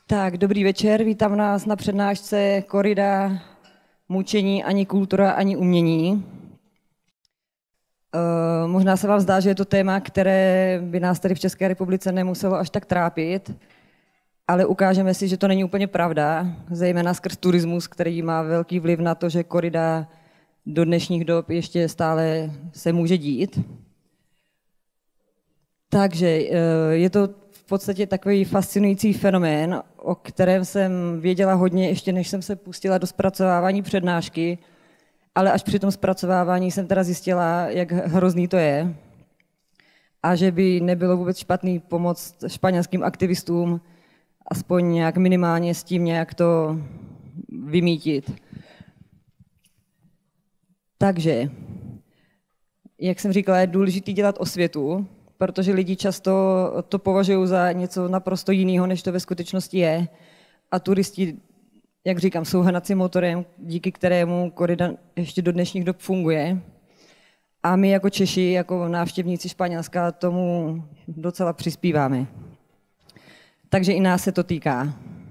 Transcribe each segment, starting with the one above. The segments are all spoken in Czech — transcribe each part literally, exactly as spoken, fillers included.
Tak, dobrý večer, vítám nás na přednášce Korida, mučení, ani kultura, ani umění. E, možná se vám zdá, že je to téma, které by nás tady v České republice nemuselo až tak trápit, ale ukážeme si, že to není úplně pravda, zejména skrz turismus, který má velký vliv na to, že korida do dnešních dob ještě stále se může dít. Takže je to v podstatě takový fascinující fenomén, o kterém jsem věděla hodně, ještě než jsem se pustila do zpracovávání přednášky, ale až při tom zpracovávání jsem teda zjistila, jak hrozný to je a že by nebylo vůbec špatný pomoct španělským aktivistům aspoň nějak minimálně s tím nějak to vymítit. Takže, jak jsem říkala, je důležité dělat osvětu, protože lidi často to považují za něco naprosto jiného, než to ve skutečnosti je. A turisti, jak říkám, jsou hnacím motorem, díky kterému korida ještě do dnešních dob funguje. A my jako Češi, jako návštěvníci Španělska, tomu docela přispíváme. Takže i nás se to týká.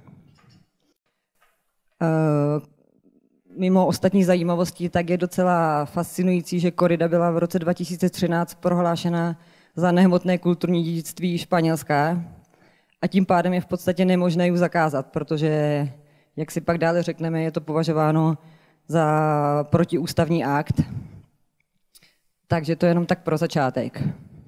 Mimo ostatní zajímavosti, tak je docela fascinující, že korida byla v roce dva tisíce třináct prohlášena za nehmotné kulturní dědictví Španělska a tím pádem je v podstatě nemožné ji zakázat, protože, jak si pak dále řekneme, je to považováno za protiústavní akt. Takže to je jenom tak pro začátek.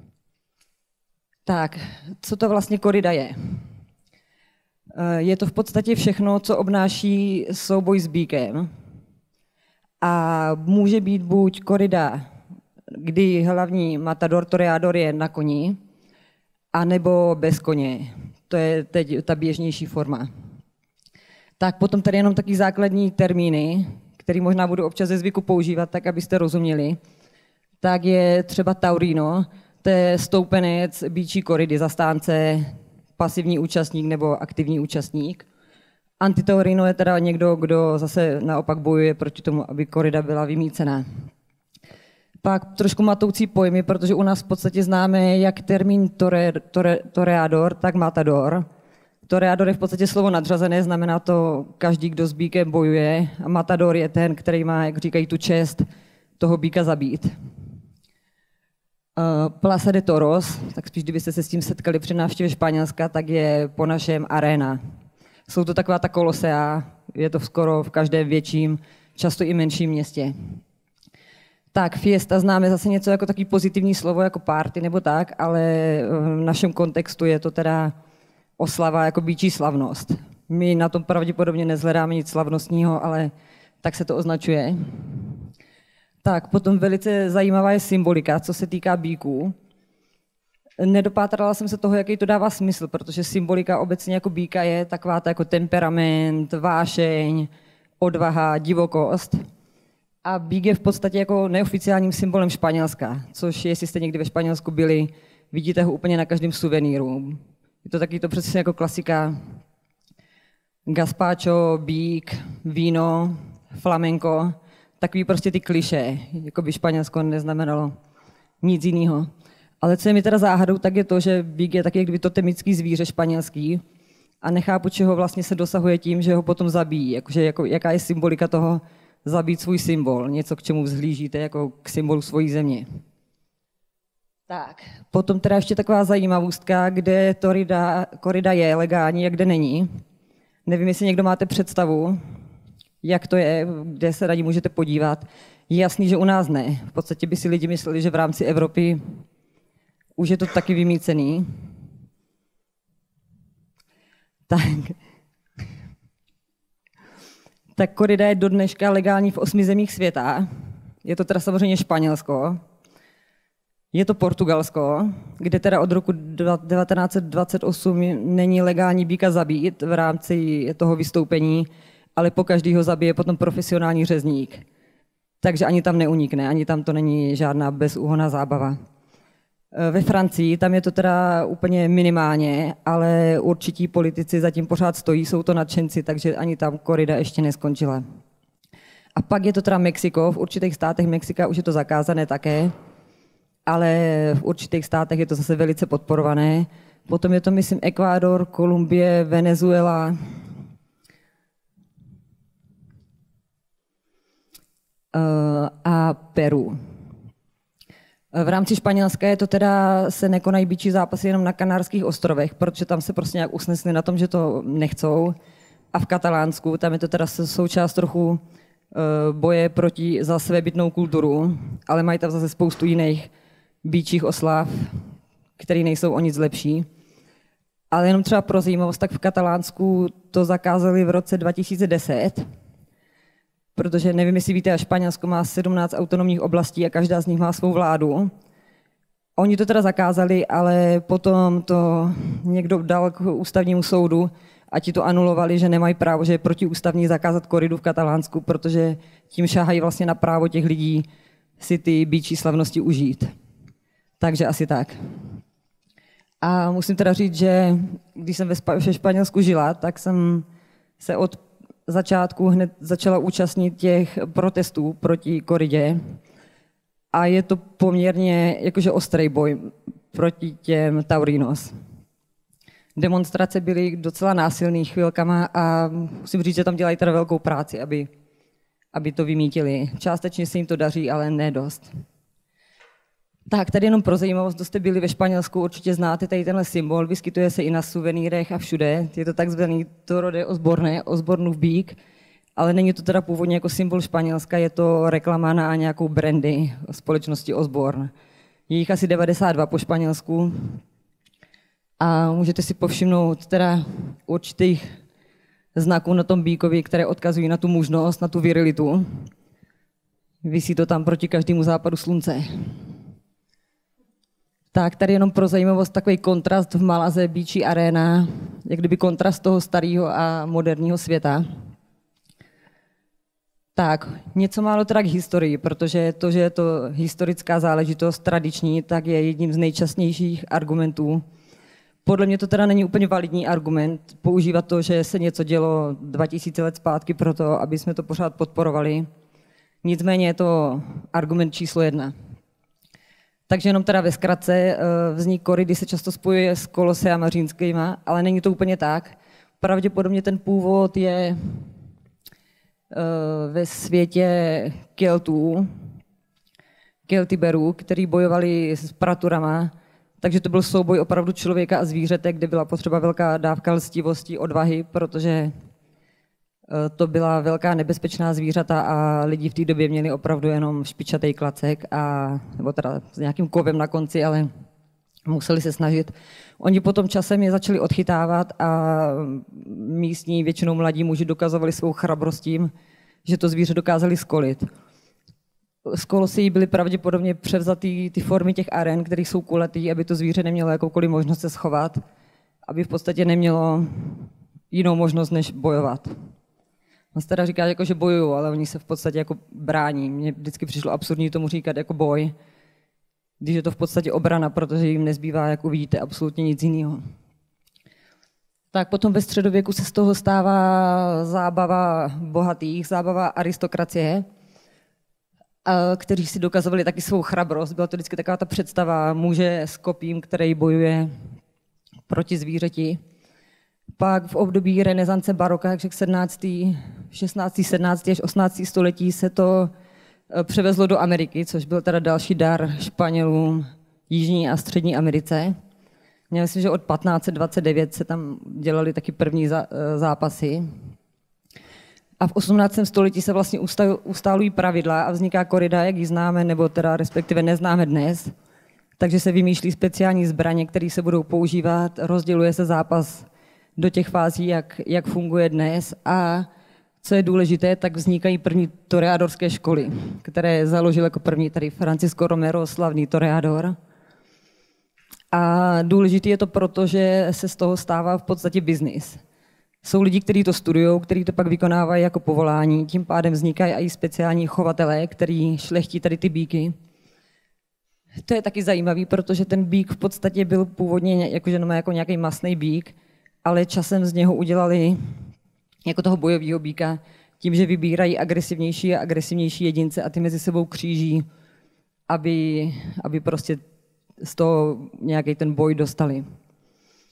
Tak, co to vlastně korida je? Je to v podstatě všechno, co obnáší souboj s býkem. A může být buď korida, kdy hlavní matador, toreador je na koni, anebo bez koně. To je teď ta běžnější forma. Tak potom tady jenom taky základní termíny, které možná budu občas ze zvyku používat, tak abyste rozuměli. Tak je třeba taurino, to je stoupenec býčí koridy, zastánce, pasivní účastník nebo aktivní účastník. Antitaurino je teda někdo, kdo zase naopak bojuje proti tomu, aby korida byla vymýcená. Pak trošku matoucí pojmy, protože u nás v podstatě známe jak termín tore, tore, toreador, tak matador. Toreador je v podstatě slovo nadřazené, znamená to každý, kdo s býkem bojuje. A matador je ten, který má, jak říkají, tu čest toho býka zabít. Uh, Plaza de Toros, tak spíš kdybyste se s tím setkali při návštěvě Španělska, tak je po našem arena. Jsou to taková ta kolosea, je to skoro v každém větším, často i menším městě. Tak, fiesta známe zase něco jako takový pozitivní slovo, jako party nebo tak, ale v našem kontextu je to teda oslava jako býčí slavnost. My na tom pravděpodobně nezhledáme nic slavnostního, ale tak se to označuje. Tak, potom velice zajímavá je symbolika, co se týká býků. Nedopátrala jsem se toho, jaký to dává smysl, protože symbolika obecně jako býka je taková ta jako temperament, vášeň, odvaha, divokost. A býk je v podstatě jako neoficiálním symbolem Španělska, což jestli jste někdy ve Španělsku byli, vidíte ho úplně na každém suvenýru. Je to taky to přesně jako klasika. Gazpacho, býk, víno, flamenco, takový prostě ty klišé, jako by Španělsko neznamenalo nic jiného. Ale co je mi teda záhadou, tak je to, že býk je taky jak kdyby totemický zvíře španělský a nechápu, čeho vlastně se dosahuje tím, že ho potom zabíjí. Jakože jako, jaká je symbolika toho zabít svůj symbol, něco, k čemu vzhlížíte jako k symbolu svojí země. Tak, potom teda ještě taková zajímavostka, kde korida, korida je legální a kde není. Nevím, jestli někdo máte představu, jak to je, kde se na ní můžete podívat. Je jasný, že u nás ne. V podstatě by si lidi mysleli, že v rámci Evropy už je to taky vymýcený. Tak. Tak korida je do dneška legální v osmi zemích světa. Je to teda samozřejmě Španělsko. Je to Portugalsko, kde teda od roku devatenáct set dvacet osm není legální býka zabít v rámci toho vystoupení, ale po každý ho zabije potom profesionální řezník. Takže ani tam neunikne, ani tam to není žádná bezúhonná zábava. Ve Francii tam je to teda úplně minimálně, ale určití politici zatím pořád stojí, jsou to nadšenci, takže ani tam korida ještě neskončila. A pak je to teda Mexiko, v určitých státech Mexika už je to zakázané také, ale v určitých státech je to zase velice podporované, Potom je to, myslím, Ekvádor, Kolumbie, Venezuela, a Peru. V rámci Španělska je to teda, se nekonají bičí zápasy jenom na Kanárských ostrovech, protože tam se prostě nějak usnesli na tom, že to nechcou. A v Katalánsku, tam je to teda součást trochu boje proti za svébytnou kulturu, ale mají tam zase spoustu jiných bičích oslav, které nejsou o nic lepší. Ale jenom třeba pro zajímavost, tak v Katalánsku to zakázali v roce dva tisíce deset, protože nevím, jestli víte, a Španělsko má sedmnáct autonomních oblastí a každá z nich má svou vládu. Oni to teda zakázali, ale potom to někdo dal k ústavnímu soudu a ti to anulovali, že nemají právo, že je protiústavní zakázat koridu v Katalánsku, protože tím šáhají vlastně na právo těch lidí si ty býčí slavnosti užít. Takže asi tak. A musím teda říct, že když jsem ve Španělsku žila, tak jsem se od začátku hned začala účastnit těch protestů proti koridě. A je to poměrně jakože ostrý boj proti těm taurinos. Demonstrace byly docela násilný chvilkama a musím říct, že tam dělají teda velkou práci, aby, aby to vymítili. Částečně se jim to daří, ale ne dost. Tak, tady jenom pro zajímavost, kdo jste byli ve Španělsku, určitě znáte tady tenhle symbol, vyskytuje se i na suvenýrech a všude. Je to takzvaný Toro de Osborne, Osbornův bík, ale není to teda původně jako symbol Španělska, je to reklama na nějakou brandy společnosti Osborne. Je jich asi devadesát dva po Španělsku a můžete si povšimnout teda určitých znaků na tom bíkovi, které odkazují na tu mužnost, na tu virilitu. Visí to tam proti každému západu slunce. Tak tady jenom pro zajímavost takový kontrast v Malaze Beachy Arena, jak kdyby kontrast toho starého a moderního světa. Tak, něco málo teda k historii, protože to, že je to historická záležitost tradiční, tak je jedním z nejčastnějších argumentů. Podle mě to teda není úplně validní argument používat to, že se něco dělo dva tisíce let zpátky proto, aby jsme to pořád podporovali. Nicméně je to argument číslo jedna. Takže jenom teda ve zkratce, vznik koridy se často spojuje s Koloseama římskýma, ale není to úplně tak. Pravděpodobně ten původ je ve světě Keltů, Keltiberů, kteří bojovali s praturama, takže to byl souboj opravdu člověka a zvířete, kde byla potřeba velká dávka lstivosti, odvahy, protože to byla velká nebezpečná zvířata a lidi v té době měli opravdu jenom špičatý klacek, a, nebo teda s nějakým kovem na konci, ale museli se snažit. Oni potom časem je začali odchytávat a místní, většinou mladí muži dokazovali svou chrabrostím, že to zvíře dokázali skolit. Z Kolosí byly pravděpodobně převzatý ty formy těch aren, které jsou kulatý, aby to zvíře nemělo jakoukoliv možnost se schovat, aby v podstatě nemělo jinou možnost, než bojovat. On se teda říká, jako, že bojují, ale oni se v podstatě jako brání. Mně vždycky přišlo absurdní tomu říkat jako boj, když je to v podstatě obrana, protože jim nezbývá, jak uvidíte, absolutně nic jiného. Tak potom ve středověku se z toho stává zábava bohatých, zábava aristokracie, kteří si dokazovali taky svou chrabrost. Byla to vždycky taková ta představa muže s kopím, který bojuje proti zvířeti. Pak v období renesance baroka, takže sedmnáctého šestnáctého sedmnáctého až osmnáctého století se to převezlo do Ameriky, což byl teda další dar Španělům Jižní a Střední Americe. Já myslím, že od patnáct dvacet devět se tam dělaly taky první zápasy. A v osmnáctém století se vlastně ustálují pravidla a vzniká korida, jak ji známe, nebo teda respektive neznáme dnes. Takže se vymýšlí speciální zbraně, které se budou používat, rozděluje se zápas do těch fází, jak, jak funguje dnes. A co je důležité, tak vznikají první toreadorské školy, které založil jako první tady Francisco Romero, slavný toreador. A důležité je to proto, že se z toho stává v podstatě biznis. Jsou lidi, kteří to studují, kteří to pak vykonávají jako povolání, tím pádem vznikají i speciální chovatelé, kteří šlechtí tady ty býky. To je taky zajímavý, protože ten býk v podstatě byl původně jakože jako nějaký masný býk, ale časem z něho udělali jako toho bojového býka tím, že vybírají agresivnější a agresivnější jedince a ty mezi sebou kříží, aby, aby prostě z toho nějaký ten boj dostali.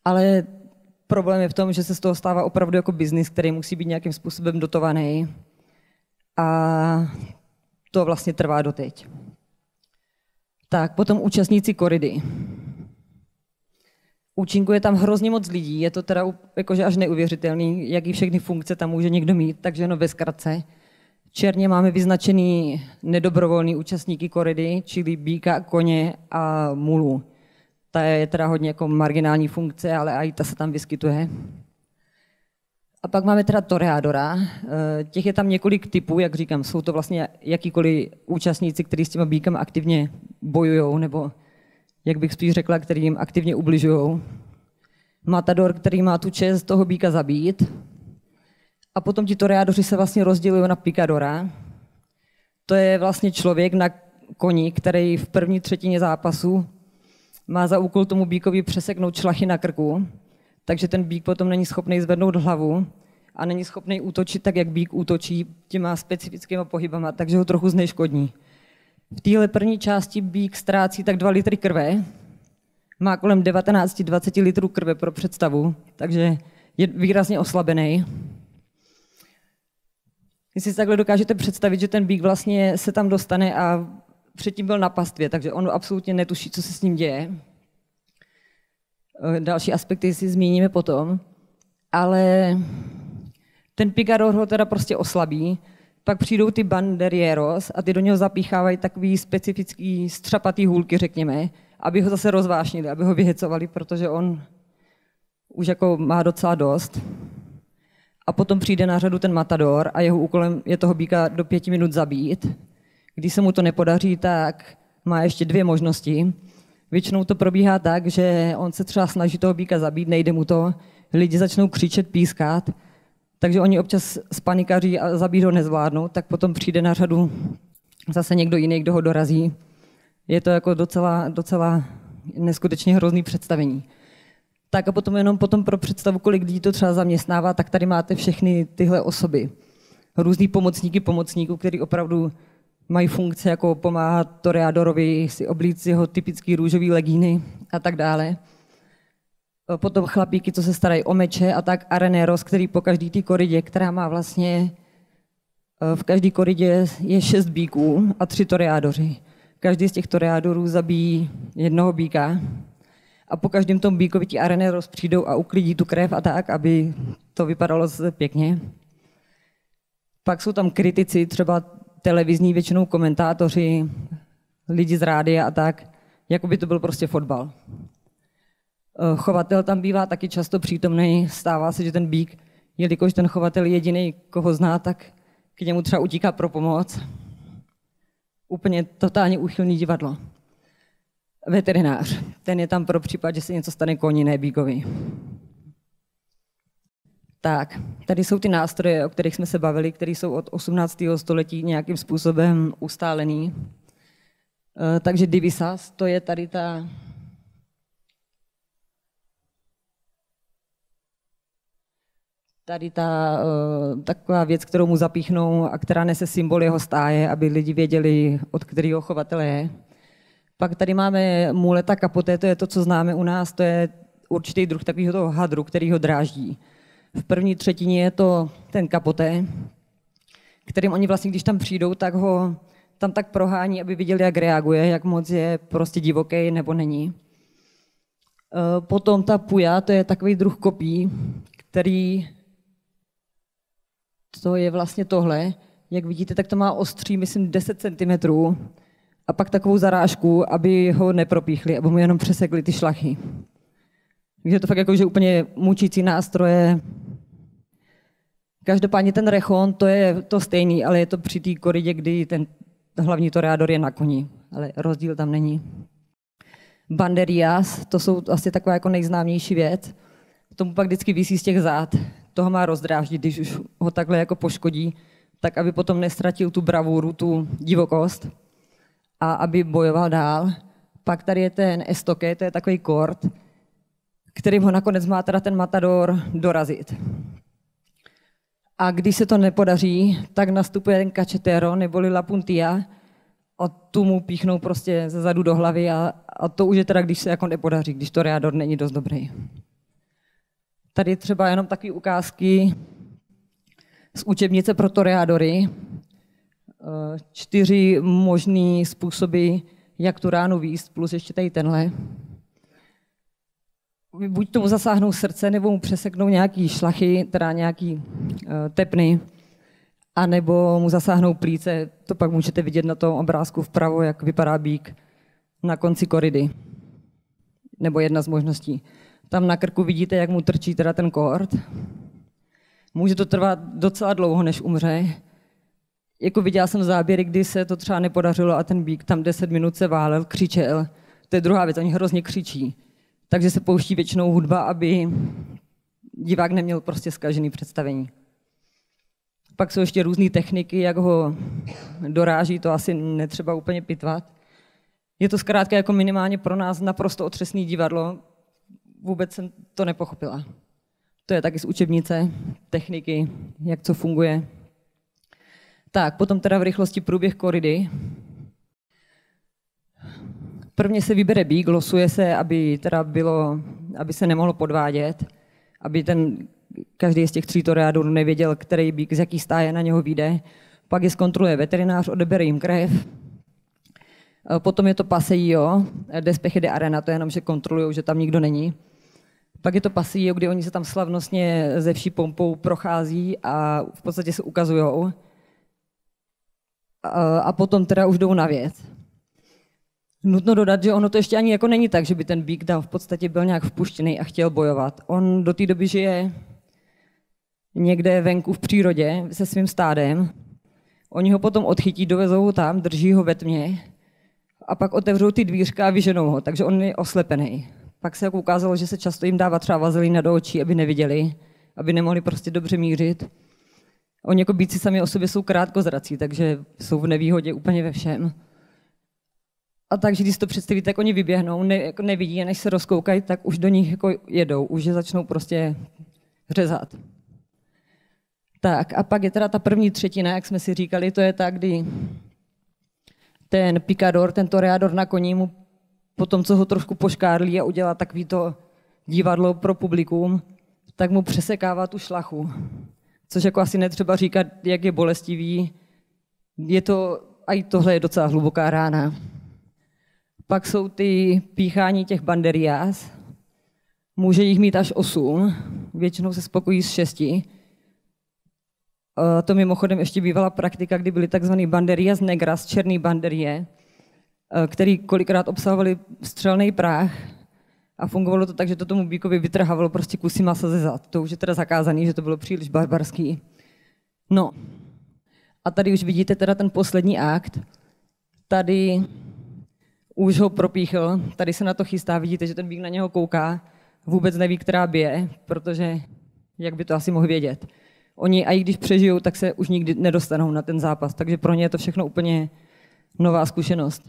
Ale problém je v tom, že se z toho stává opravdu jako biznis, který musí být nějakým způsobem dotovaný. A to vlastně trvá doteď. Tak, potom účastníci koridy. Účinkuje tam hrozně moc lidí, je to teda jakože až neuvěřitelný, jaký všechny funkce tam může někdo mít, takže jenom ve zkratce. Černě máme vyznačený nedobrovolný účastníky koridy, čili býka, koně a mulu. Ta je teda hodně jako marginální funkce, ale i ta se tam vyskytuje. A pak máme teda toreadora. Těch je tam několik typů, jak říkám, jsou to vlastně jakýkoliv účastníci, kteří s těma býkama aktivně bojují, nebo jak bych spíš řekla, který jim aktivně ubližují. Matador, který má tu čest toho býka zabít. A potom ti toreadoři se vlastně rozdělují na pikadora. To je vlastně člověk na koni, který v první třetině zápasu má za úkol tomu býkovi přeseknout šlachy na krku, takže ten býk potom není schopný zvednout hlavu a není schopný útočit tak, jak býk útočí těma specifickými pohybama, takže ho trochu zneškodní. V téhle první části býk ztrácí tak dva litry krve, má kolem devatenáct až dvacet litrů krve pro představu, takže je výrazně oslabený. Jestli si takhle dokážete představit, že ten býk vlastně se tam dostane a předtím byl na pastvě, takže on absolutně netuší, co se s ním děje. Další aspekty si zmíníme potom, ale ten picador ho teda prostě oslabí, pak přijdou ty banderilleros a ty do něho zapíchávají takový specifický střapatý hůlky, řekněme, aby ho zase rozvášnili, aby ho vyhecovali, protože on už jako má docela dost. A potom přijde na řadu ten matador a jeho úkolem je toho býka do pěti minut zabít. Když se mu to nepodaří, tak má ještě dvě možnosti. Většinou to probíhá tak, že on se třeba snaží toho býka zabít, nejde mu to, lidi začnou křičet, pískat, takže oni občas spanikaří a zabít ho nezvládnou, tak potom přijde na řadu zase někdo jiný, kdo ho dorazí. Je to jako docela, docela neskutečně hrozný představení. Tak a potom jenom potom pro představu, kolik lidí to třeba zaměstnává, tak tady máte všechny tyhle osoby. Různý pomocníky pomocníků, který opravdu mají funkce jako pomáhat toreadorovi si oblíct jeho typický růžový legíny a tak dále. Potom chlapíky, co se starají o meče a tak areneros, který po každý té koridě, která má vlastně, v každé koridě je šest býků a tři toreadoři. Každý z těch toreadorů zabíjí jednoho býka a po každém tom býkovi ti areneros přijdou a uklidí tu krev a tak, aby to vypadalo pěkně. Pak jsou tam kritici, třeba televizní, většinou komentátoři, lidi z rádia a tak, jako by to byl prostě fotbal. Chovatel tam bývá taky často přítomný, stává se, že ten býk, jelikož ten chovatel je jediný, koho zná, tak k němu třeba utíká pro pomoc. Úplně totálně úchylný divadlo. Veterinář, ten je tam pro případ, že se něco stane koni, ne býkovi. Tak, tady jsou ty nástroje, o kterých jsme se bavili, které jsou od osmnáctého století nějakým způsobem ustálený. E, takže divisas, to je tady ta tady ta uh, taková věc, kterou mu zapíchnou a která nese symbol jeho stáje, aby lidi věděli, od kterého chovatele je. Pak tady máme muleta capote, to je to, co známe u nás, to je určitý druh takového toho hadru, který ho dráždí. V první třetině je to ten capote, kterým oni vlastně, když tam přijdou, tak ho tam tak prohání, aby viděli, jak reaguje, jak moc je prostě divoký nebo není. Uh, potom ta puja, to je takový druh kopí, který to je vlastně tohle. Jak vidíte, tak to má ostří, myslím, deset centimetrů a pak takovou zarážku, aby ho nepropíchli, aby mu jenom přesekli ty šlachy. Takže to fakt jako, že úplně mučící nástroje. Každopádně ten rechon, to je to stejný, ale je to při té koridě, kdy ten hlavní toreador je na koni, ale rozdíl tam není. Banderillas, to jsou asi taková jako nejznámější věc. Tomu pak vždycky visí z těch zád. Toho má rozdráždit, když už ho takhle jako poškodí, tak aby potom nestratil tu bravuru, tu divokost a aby bojoval dál. Pak tady je ten estoque, to je takový kord, kterým ho nakonec má teda ten matador dorazit. A když se to nepodaří, tak nastupuje ten cachetero neboli la puntilla a tu mu píchnou prostě ze zadu do hlavy a, a to už je teda, když se jako nepodaří, když toreador není dost dobrý. Tady třeba jenom takové ukázky z učebnice pro toreadory. Čtyři možný způsoby, jak tu ránu výst, plus ještě tady tenhle. Buď tomu zasáhnou srdce, nebo mu přeseknou nějaký šlachy, teda nějaký uh, tepny, anebo mu zasáhnou plíce. To pak můžete vidět na tom obrázku vpravo, jak vypadá býk na konci koridy. Nebo jedna z možností. Tam na krku vidíte, jak mu trčí teda ten kord. Může to trvat docela dlouho, než umře. Jako viděla jsem záběry, kdy se to třeba nepodařilo a ten býk tam deset minut se válel, křičel. To je druhá věc, oni hrozně křičí. Takže se pouští většinou hudba, aby divák neměl prostě zkažený představení. Pak jsou ještě různé techniky, jak ho doráží, to asi netřeba úplně pitvat. Je to zkrátka jako minimálně pro nás naprosto otřesný divadlo. Vůbec jsem to nepochopila. To je taky z učebnice, techniky, jak co funguje. Tak, potom teda v rychlosti průběh koridy. Prvně se vybere býk, losuje se, aby, teda bylo, aby se nemohlo podvádět, aby ten, každý z těch tří toreadorů nevěděl, který býk z jaký stáje na něho vyjde. Pak je zkontroluje veterinář, odebere jim krev. Potom je to paseio, despech de arena, to je jenom, že kontrolují, že tam nikdo není. Pak je to paseio, kdy oni se tam slavnostně ze vší pompou prochází a v podstatě se ukazujou. A potom teda už jdou na věc. Nutno dodat, že ono to ještě ani jako není tak, že by ten býk tam v podstatě byl nějak vpuštěný a chtěl bojovat. On do té doby žije někde venku v přírodě se svým stádem. Oni ho potom odchytí, dovezou ho tam, drží ho ve tmě a pak otevřou ty dvířka a vyženou ho, takže on je oslepený. Pak se jako ukázalo, že se často jim dává třeba vazelína do očí, aby neviděli, aby nemohli prostě dobře mířit. Oni jako býci sami o sobě jsou krátkozrací, takže jsou v nevýhodě úplně ve všem. A takže když si to představíte, jak oni vyběhnou, ne, jako nevidí, a než se rozkoukají, tak už do nich jako jedou, už je začnou prostě řezat. Tak a pak je teda ta první třetina, jak jsme si říkali, to je ta, kdy ten picador, ten toreador na koni mu potom, co ho trošku poškárlí a udělá takový to divadlo pro publikum, tak mu přesekává tu šlachu. Což jako asi netřeba říkat, jak je bolestivý. Je to, a i tohle je docela hluboká rána. Pak jsou ty píchání těch banderias. Může jich mít až osm, většinou se spokojí s šesti. To mimochodem ještě bývala praktika, kdy byly takzvaný banderias negras, černý banderie, který kolikrát obsahovali střelný prach a fungovalo to tak, že to tomu býkovi vytrhávalo prostě kusy masa ze zad. To už je teda zakázaný, že to bylo příliš barbarský. No a tady už vidíte teda ten poslední akt. Tady už ho propíchl, tady se na to chystá, vidíte, že ten býk na něho kouká, vůbec neví, která bije, protože jak by to asi mohl vědět. Oni, a i když přežijou, tak se už nikdy nedostanou na ten zápas, takže pro ně je to všechno úplně nová zkušenost.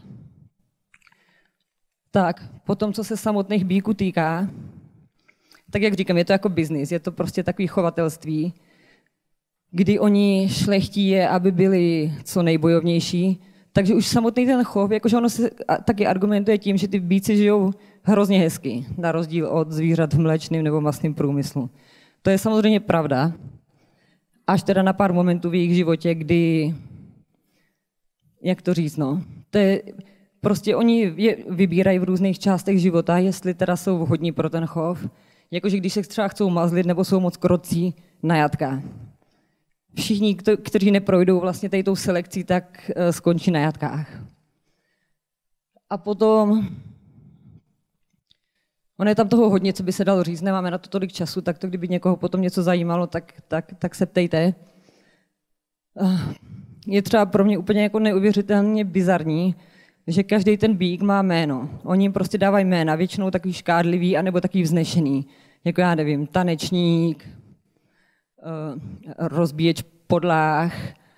Tak, potom, co se samotných býků týká, tak jak říkám, je to jako biznis, je to prostě takový chovatelství, kdy oni šlechtí je, aby byli co nejbojovnější, takže už samotný ten chov, jakože ono se taky argumentuje tím, že ty býci žijou hrozně hezky, na rozdíl od zvířat v mléčném nebo masném průmyslu. To je samozřejmě pravda, až teda na pár momentů v jejich životě, kdy, jak to říct, no, to je, prostě oni je vybírají v různých částech života, jestli teda jsou vhodní pro ten chov, jakože když se třeba chcou mazlit nebo jsou moc krocí na jatka. Všichni, kteří neprojdou vlastně tady tou selekcí, tak skončí na jatkách. A potom, ono je tam toho hodně, co by se dalo říct, nemáme na to tolik času, tak to kdyby někoho potom něco zajímalo, tak, tak, tak se ptejte. Je třeba pro mě úplně jako neuvěřitelně bizarní, že každý ten býk má jméno. Oni jim prostě dávají jména, většinou takový škádlivý, anebo takový vznešený. Jako já nevím, tanečník, rozbíječ podlah,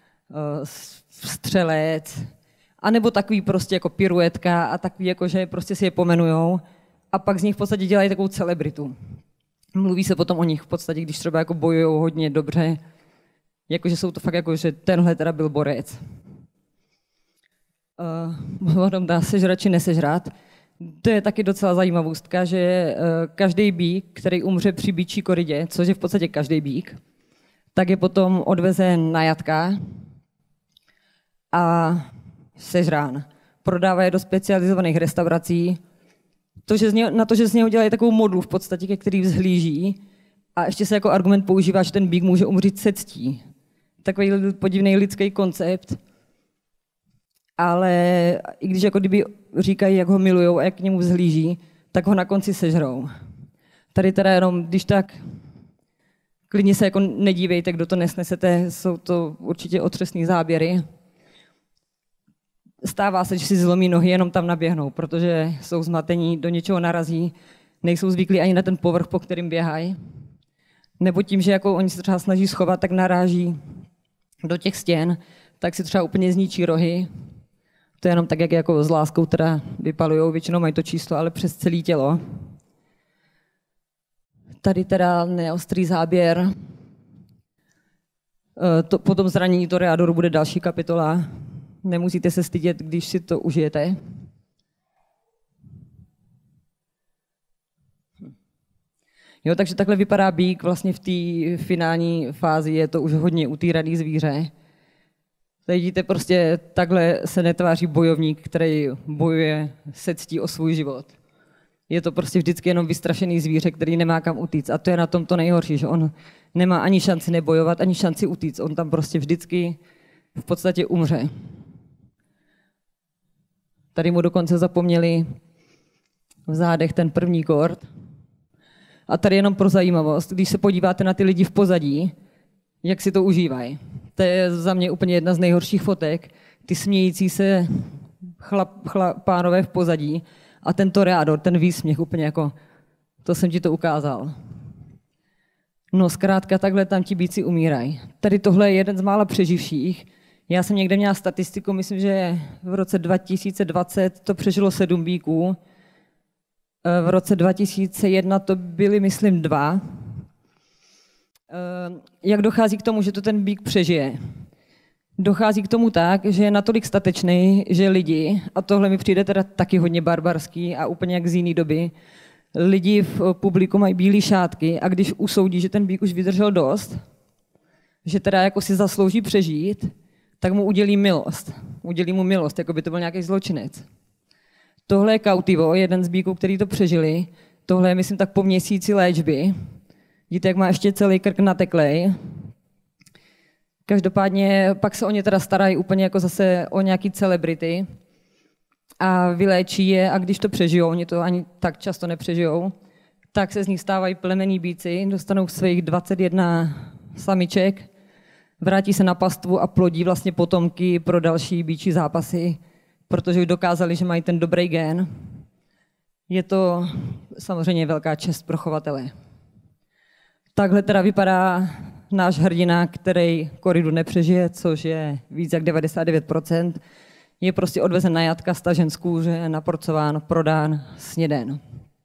střelec, anebo takový prostě jako piruetka a takový jako, že prostě si je pomenujou a pak z nich v podstatě dělají takovou celebritu. Mluví se potom o nich v podstatě, když třeba jako bojujou hodně dobře, jakože jsou to fakt jako, že tenhle teda byl borec. Uh, dá sežrat či nesežrat. To je taky docela zajímavostka, že každý býk, který umře při býčí koridě, což je v podstatě každý býk, tak je potom odvezen na jatka a sežrán. Prodává je do specializovaných restaurací. To, že z něho, na to, že z něho dělají takovou modlu v podstatě, ke který vzhlíží, a ještě se jako argument používá, že ten býk může umřít se ctí. Takový podivný lidský koncept. Ale i když jako kdyby říkají, jak ho milujou a jak k němu vzhlíží, tak ho na konci sežrou. Tady teda jenom, když tak, klidně se jako nedívejte, kdo to nesnesete, jsou to určitě otřesný záběry. Stává se, že si zlomí nohy, jenom tam naběhnou, protože jsou zmatení, do něčeho narazí, nejsou zvyklí ani na ten povrch, po kterým běhají. Nebo tím, že jako oni se třeba snaží schovat, tak naráží do těch stěn, tak si třeba úplně zničí rohy. To je jenom tak, jak jako s láskou teda vypalujou, většinou mají to číslo, ale přes celé tělo. Tady teda neostrý záběr. To, po tom zranění toreadoru bude další kapitola. Nemusíte se stydět, když si to užijete. Jo, takže takhle vypadá býk, vlastně v té finální fázi je to už hodně utýraný zvíře. Tady vidíte, prostě takhle se netváří bojovník, který bojuje se ctí o svůj život. Je to prostě vždycky jenom vystrašený zvíře, který nemá kam utíct. A to je na tom to nejhorší, že on nemá ani šanci nebojovat, ani šanci utíct. On tam prostě vždycky v podstatě umře. Tady mu dokonce zapomněli v zádech ten první kord. A tady jenom pro zajímavost, když se podíváte na ty lidi v pozadí, jak si to užívají. To je za mě úplně jedna z nejhorších fotek. Ty smějící se chlap, chlap, pánové v pozadí a ten toreador, ten výsměch úplně jako, to jsem ti to ukázal. No zkrátka takhle tam ti býci umírají. Tady tohle je jeden z mála přeživších. Já jsem někde měla statistiku, myslím, že v roce dva tisíce dvacet to přežilo sedm býků. V roce dva tisíce jedna to byly, myslím, dva. Jak dochází k tomu, že to ten býk přežije? Dochází k tomu tak, že je natolik statečný, že lidi, a tohle mi přijde teda taky hodně barbarský a úplně jak z jiný doby, lidi v publiku mají bílé šátky a když usoudí, že ten býk už vydržel dost, že teda jako si zaslouží přežít, tak mu udělí milost. Udělí mu milost, jako by to byl nějaký zločinec. Tohle je Cautivo, jeden z býků, který to přežili. Tohle je, myslím, tak po měsíci léčby. Vidíte, jak má ještě celý krk nateklej. Každopádně pak se o ně teda starají úplně jako zase o nějaký celebrity a vyléčí je a když to přežijou, oni to ani tak často nepřežijou, tak se z nich stávají plemenní býci, dostanou svých dvacet jedna samiček, vrátí se na pastvu a plodí vlastně potomky pro další býčí zápasy, protože už dokázali, že mají ten dobrý gen. Je to samozřejmě velká čest pro chovatele. Takhle teda vypadá náš hrdina, který koridu nepřežije, což je víc jak devadesát devět procent. Je prostě odvezen na jatka, stažen z kůže, naporcován, prodán, sněden.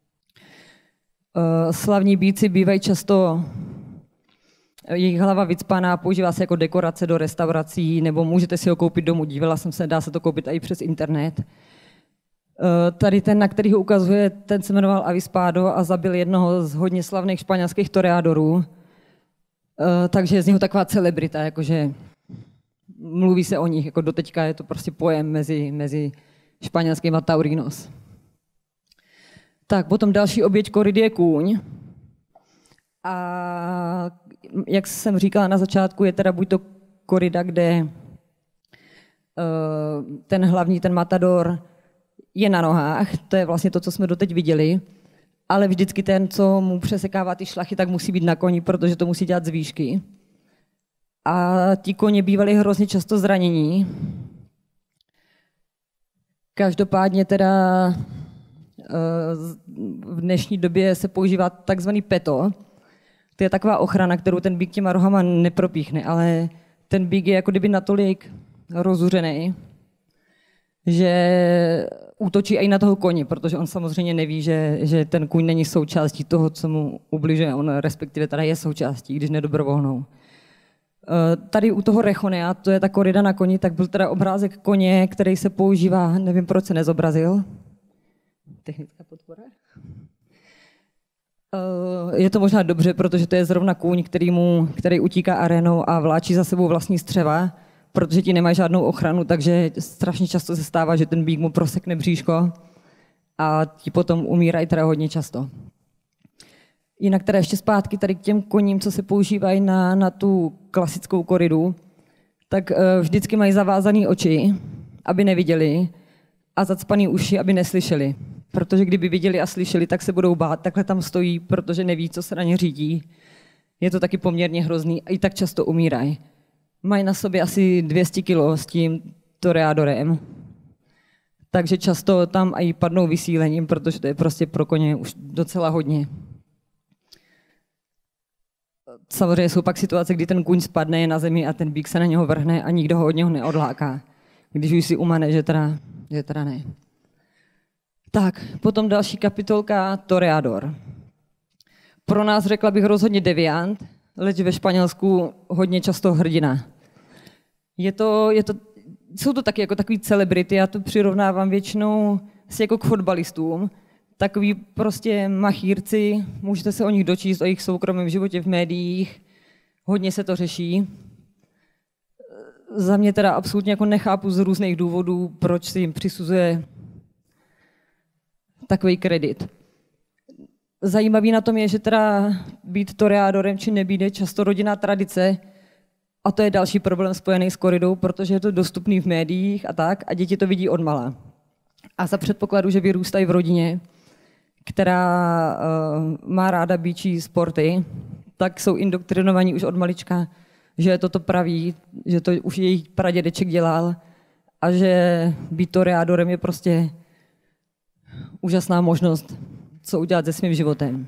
Slavní býci bývají často, jejich hlava vycpaná, používá se jako dekorace do restaurací, nebo můžete si ho koupit domů. Dívala jsem se, dá se to koupit i přes internet. Tady ten, na který ho ukazuje, ten se jmenoval Avispado a zabil jednoho z hodně slavných španělských toreadorů. Takže je z něho taková celebrita, jakože mluví se o nich, jako doteďka je to prostě pojem mezi, mezi španělským a taurinos. Tak, potom další oběť koridy je kůň. A jak jsem říkala na začátku, je teda buď to korida, kde ten hlavní, ten matador, je na nohách, to je vlastně to, co jsme doteď viděli, ale vždycky ten, co mu přesekává ty šlachy, tak musí být na koni, protože to musí dělat z výšky. A ti koně bývali hrozně často zranění. Každopádně teda v dnešní době se používá takzvaný peto. To je taková ochrana, kterou ten býk těma rohama nepropíchne, ale ten býk je jako kdyby natolik rozuřený, že útočí i na toho koně, protože on samozřejmě neví, že, že ten kůň není součástí toho, co mu ubližuje. On respektive teda je součástí, když nedobrovolnou. Tady u toho Rechonea, to je ta korida na koni, tak byl teda obrázek koně, který se používá, nevím, proč se nezobrazil. technická podpora. Je to možná dobře, protože to je zrovna kůň, který, mu, který utíká arénou a vláčí za sebou vlastní střeva, protože ti nemají žádnou ochranu, takže strašně často se stává, že ten býk mu prosekne bříško a ti potom umírají teda hodně často. Jinak teda ještě zpátky tady k těm koním, co se používají na, na tu klasickou koridu, tak vždycky mají zavázané oči, aby neviděli, a zacpaný uši, aby neslyšeli. Protože kdyby viděli a slyšeli, tak se budou bát, takhle tam stojí, protože neví, co se na ně řídí. Je to taky poměrně hrozný a i tak často umírají. Mají na sobě asi dvě stě kilo s tím toreadorem, takže často tam i padnou vysílením, protože to je prostě pro koně už docela hodně. Samozřejmě jsou pak situace, kdy ten kůň spadne na zemi a ten býk se na něho vrhne a nikdo ho od něho neodláká. Když už si umane, že teda, že teda ne. Tak, potom další kapitolka, toreador. Pro nás řekla bych rozhodně deviant, leč ve Španělsku hodně často hrdina. Je to, je to, jsou to taky jako takový celebrity, já to přirovnávám většinou si jako k fotbalistům. Takový prostě machírci, můžete se o nich dočíst, o jejich soukromém životě v médiích, hodně se to řeší. Za mě teda absolutně jako nechápu z různých důvodů, proč se jim přisuzuje takový kredit. Zajímavý na tom je, že teda být toreadorem či nebýt je často rodinná tradice a to je další problém spojený s koridou, protože je to dostupný v médiích a tak a děti to vidí odmala. A za předpokladu, že vyrůstají v rodině, která uh, má ráda býčí sporty, tak jsou indoktrinovaní už od malička, že je toto praví, že to už jejich pradědeček dělal a že být toreadorem je prostě úžasná možnost, co udělat se svým životem.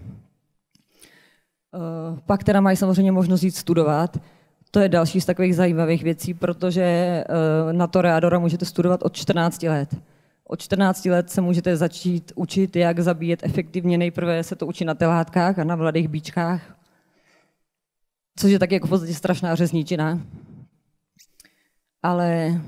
Uh, pak teda mají samozřejmě možnost jít studovat. To je další z takových zajímavých věcí, protože uh, na toreadora můžete studovat od čtrnácti let. Od čtrnácti let se můžete začít učit, jak zabíjet efektivně. Nejprve se to učí na telátkách a na mladých bíčkách, což je taky jako v podstatě strašná řezničina. Ale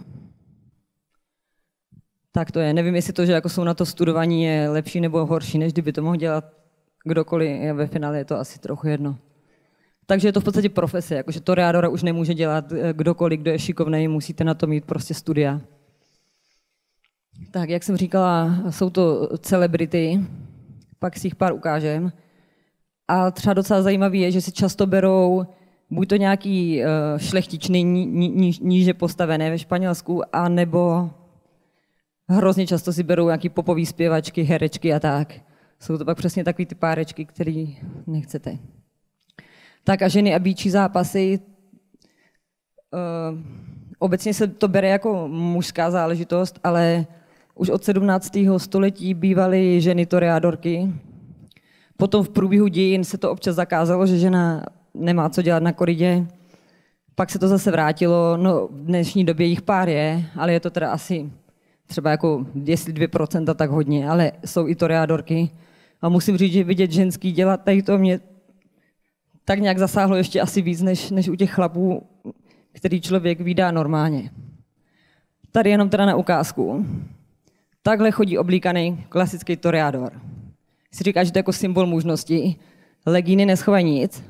tak to je. Nevím, jestli to, že jako jsou na to studování, je lepší nebo horší, než kdyby to mohl dělat kdokoliv. Ve finále je to asi trochu jedno. Takže je to v podstatě profese. Jakože toreadora už nemůže dělat kdokoliv, kdo je šikovnej, musíte na to mít prostě studia. Tak, jak jsem říkala, jsou to celebrity, pak si jich pár ukážem. A třeba docela zajímavý je, že si často berou buď to nějaký uh, šlechtičný, ní, ní, níže postavené ve Španělsku, anebo hrozně často si berou nějaký popový zpěvačky, herečky a tak. Jsou to pak přesně takový ty párečky, který nechcete. Tak a ženy a býčí zápasy. Uh, obecně se to bere jako mužská záležitost, ale už od sedmnáctého století bývaly ženy toreadorky. Potom v průběhu dějin se to občas zakázalo, že žena nemá co dělat na koridě. Pak se to zase vrátilo. No, v dnešní době jich pár je, ale je to teda asi třeba jako jestli dvě procenta, tak hodně, ale jsou i toreadorky. A musím říct, že vidět ženský dělat tady to mě tak nějak zasáhlo ještě asi víc, než, než u těch chlapů, který člověk vídá normálně. Tady jenom teda na ukázku. Takhle chodí oblíkaný klasický toreador. Si říká, že to je jako symbol mužnosti. Legíny neschovají nic.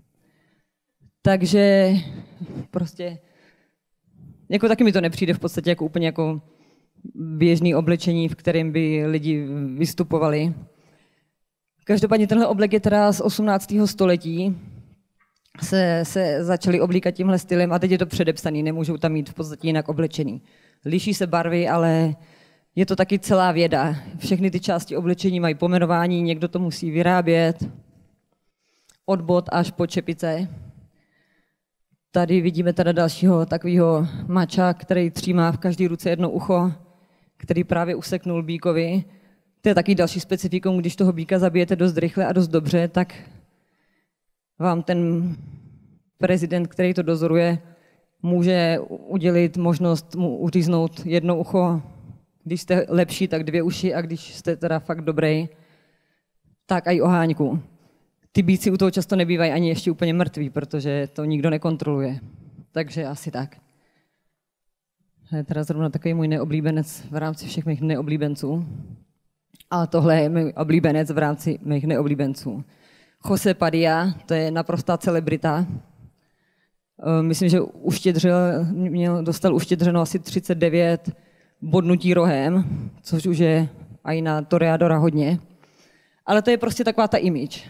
Takže prostě jako taky mi to nepřijde v podstatě jako úplně jako běžný oblečení, v kterém by lidi vystupovali. Každopádně tenhle oblek je teda z osmnáctého století. Se, se začali oblíkat tímhle stylem a teď je to předepsaný, nemůžou tam mít v podstatě jinak oblečený. Liší se barvy, ale je to taky celá věda. Všechny ty části oblečení mají pomenování, někdo to musí vyrábět. Od bot až po čepice. Tady vidíme teda dalšího takového mača, který třímá v každé ruce jedno ucho, který právě useknul býkovi. To je taky další specifikum, když toho býka zabijete dost rychle a dost dobře, tak vám ten prezident, který to dozoruje, může udělit možnost mu uříznout jedno ucho. Když jste lepší, tak dvě uši a když jste teda fakt dobrý, tak i oháňku. Ty býci u toho často nebývají ani ještě úplně mrtví, protože to nikdo nekontroluje. Takže asi tak. To je teda zrovna takový můj neoblíbenec v rámci všech mých neoblíbenců. A tohle je můj oblíbenec v rámci mých neoblíbenců. José Padilla, to je naprostá celebrita. Myslím, že uštědřil, měl, dostal uštědřeno asi třicet devět bodnutí rohem, což už je i na toreadora hodně. Ale to je prostě taková ta image.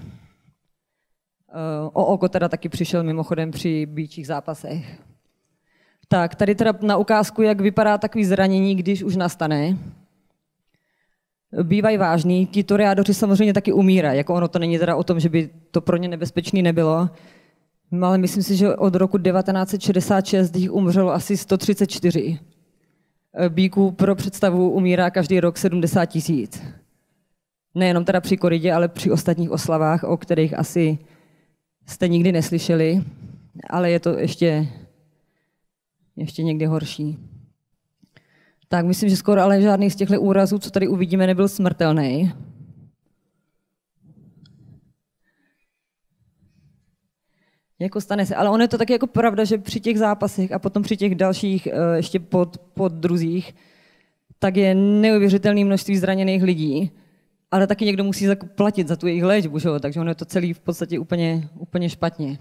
O oko teda taky přišel mimochodem při býčích zápasech. Tak, tady teda na ukázku, jak vypadá takový zranění, když už nastane. Bývají vážný, ti toreadoři samozřejmě taky umírají, jako ono to není teda o tom, že by to pro ně nebezpečný nebylo, ale myslím si, že od roku devatenáct set šedesát šest jich umřelo asi sto třicet čtyři. Býků pro představu umírá každý rok sedmdesát tisíc. Nejenom teda při koridě, ale při ostatních oslavách, o kterých asi jste nikdy neslyšeli, ale je to ještě, ještě někdy horší. Tak myslím, že skoro ale žádný z těchto úrazů, co tady uvidíme, nebyl smrtelný. Jako stane se. Ale ono je to taky jako pravda, že při těch zápasech a potom při těch dalších ještě pod, pod druzích, tak je neuvěřitelné množství zraněných lidí, ale taky někdo musí platit za tu jejich léčbu, že? Takže ono je to celý v podstatě úplně, úplně špatně.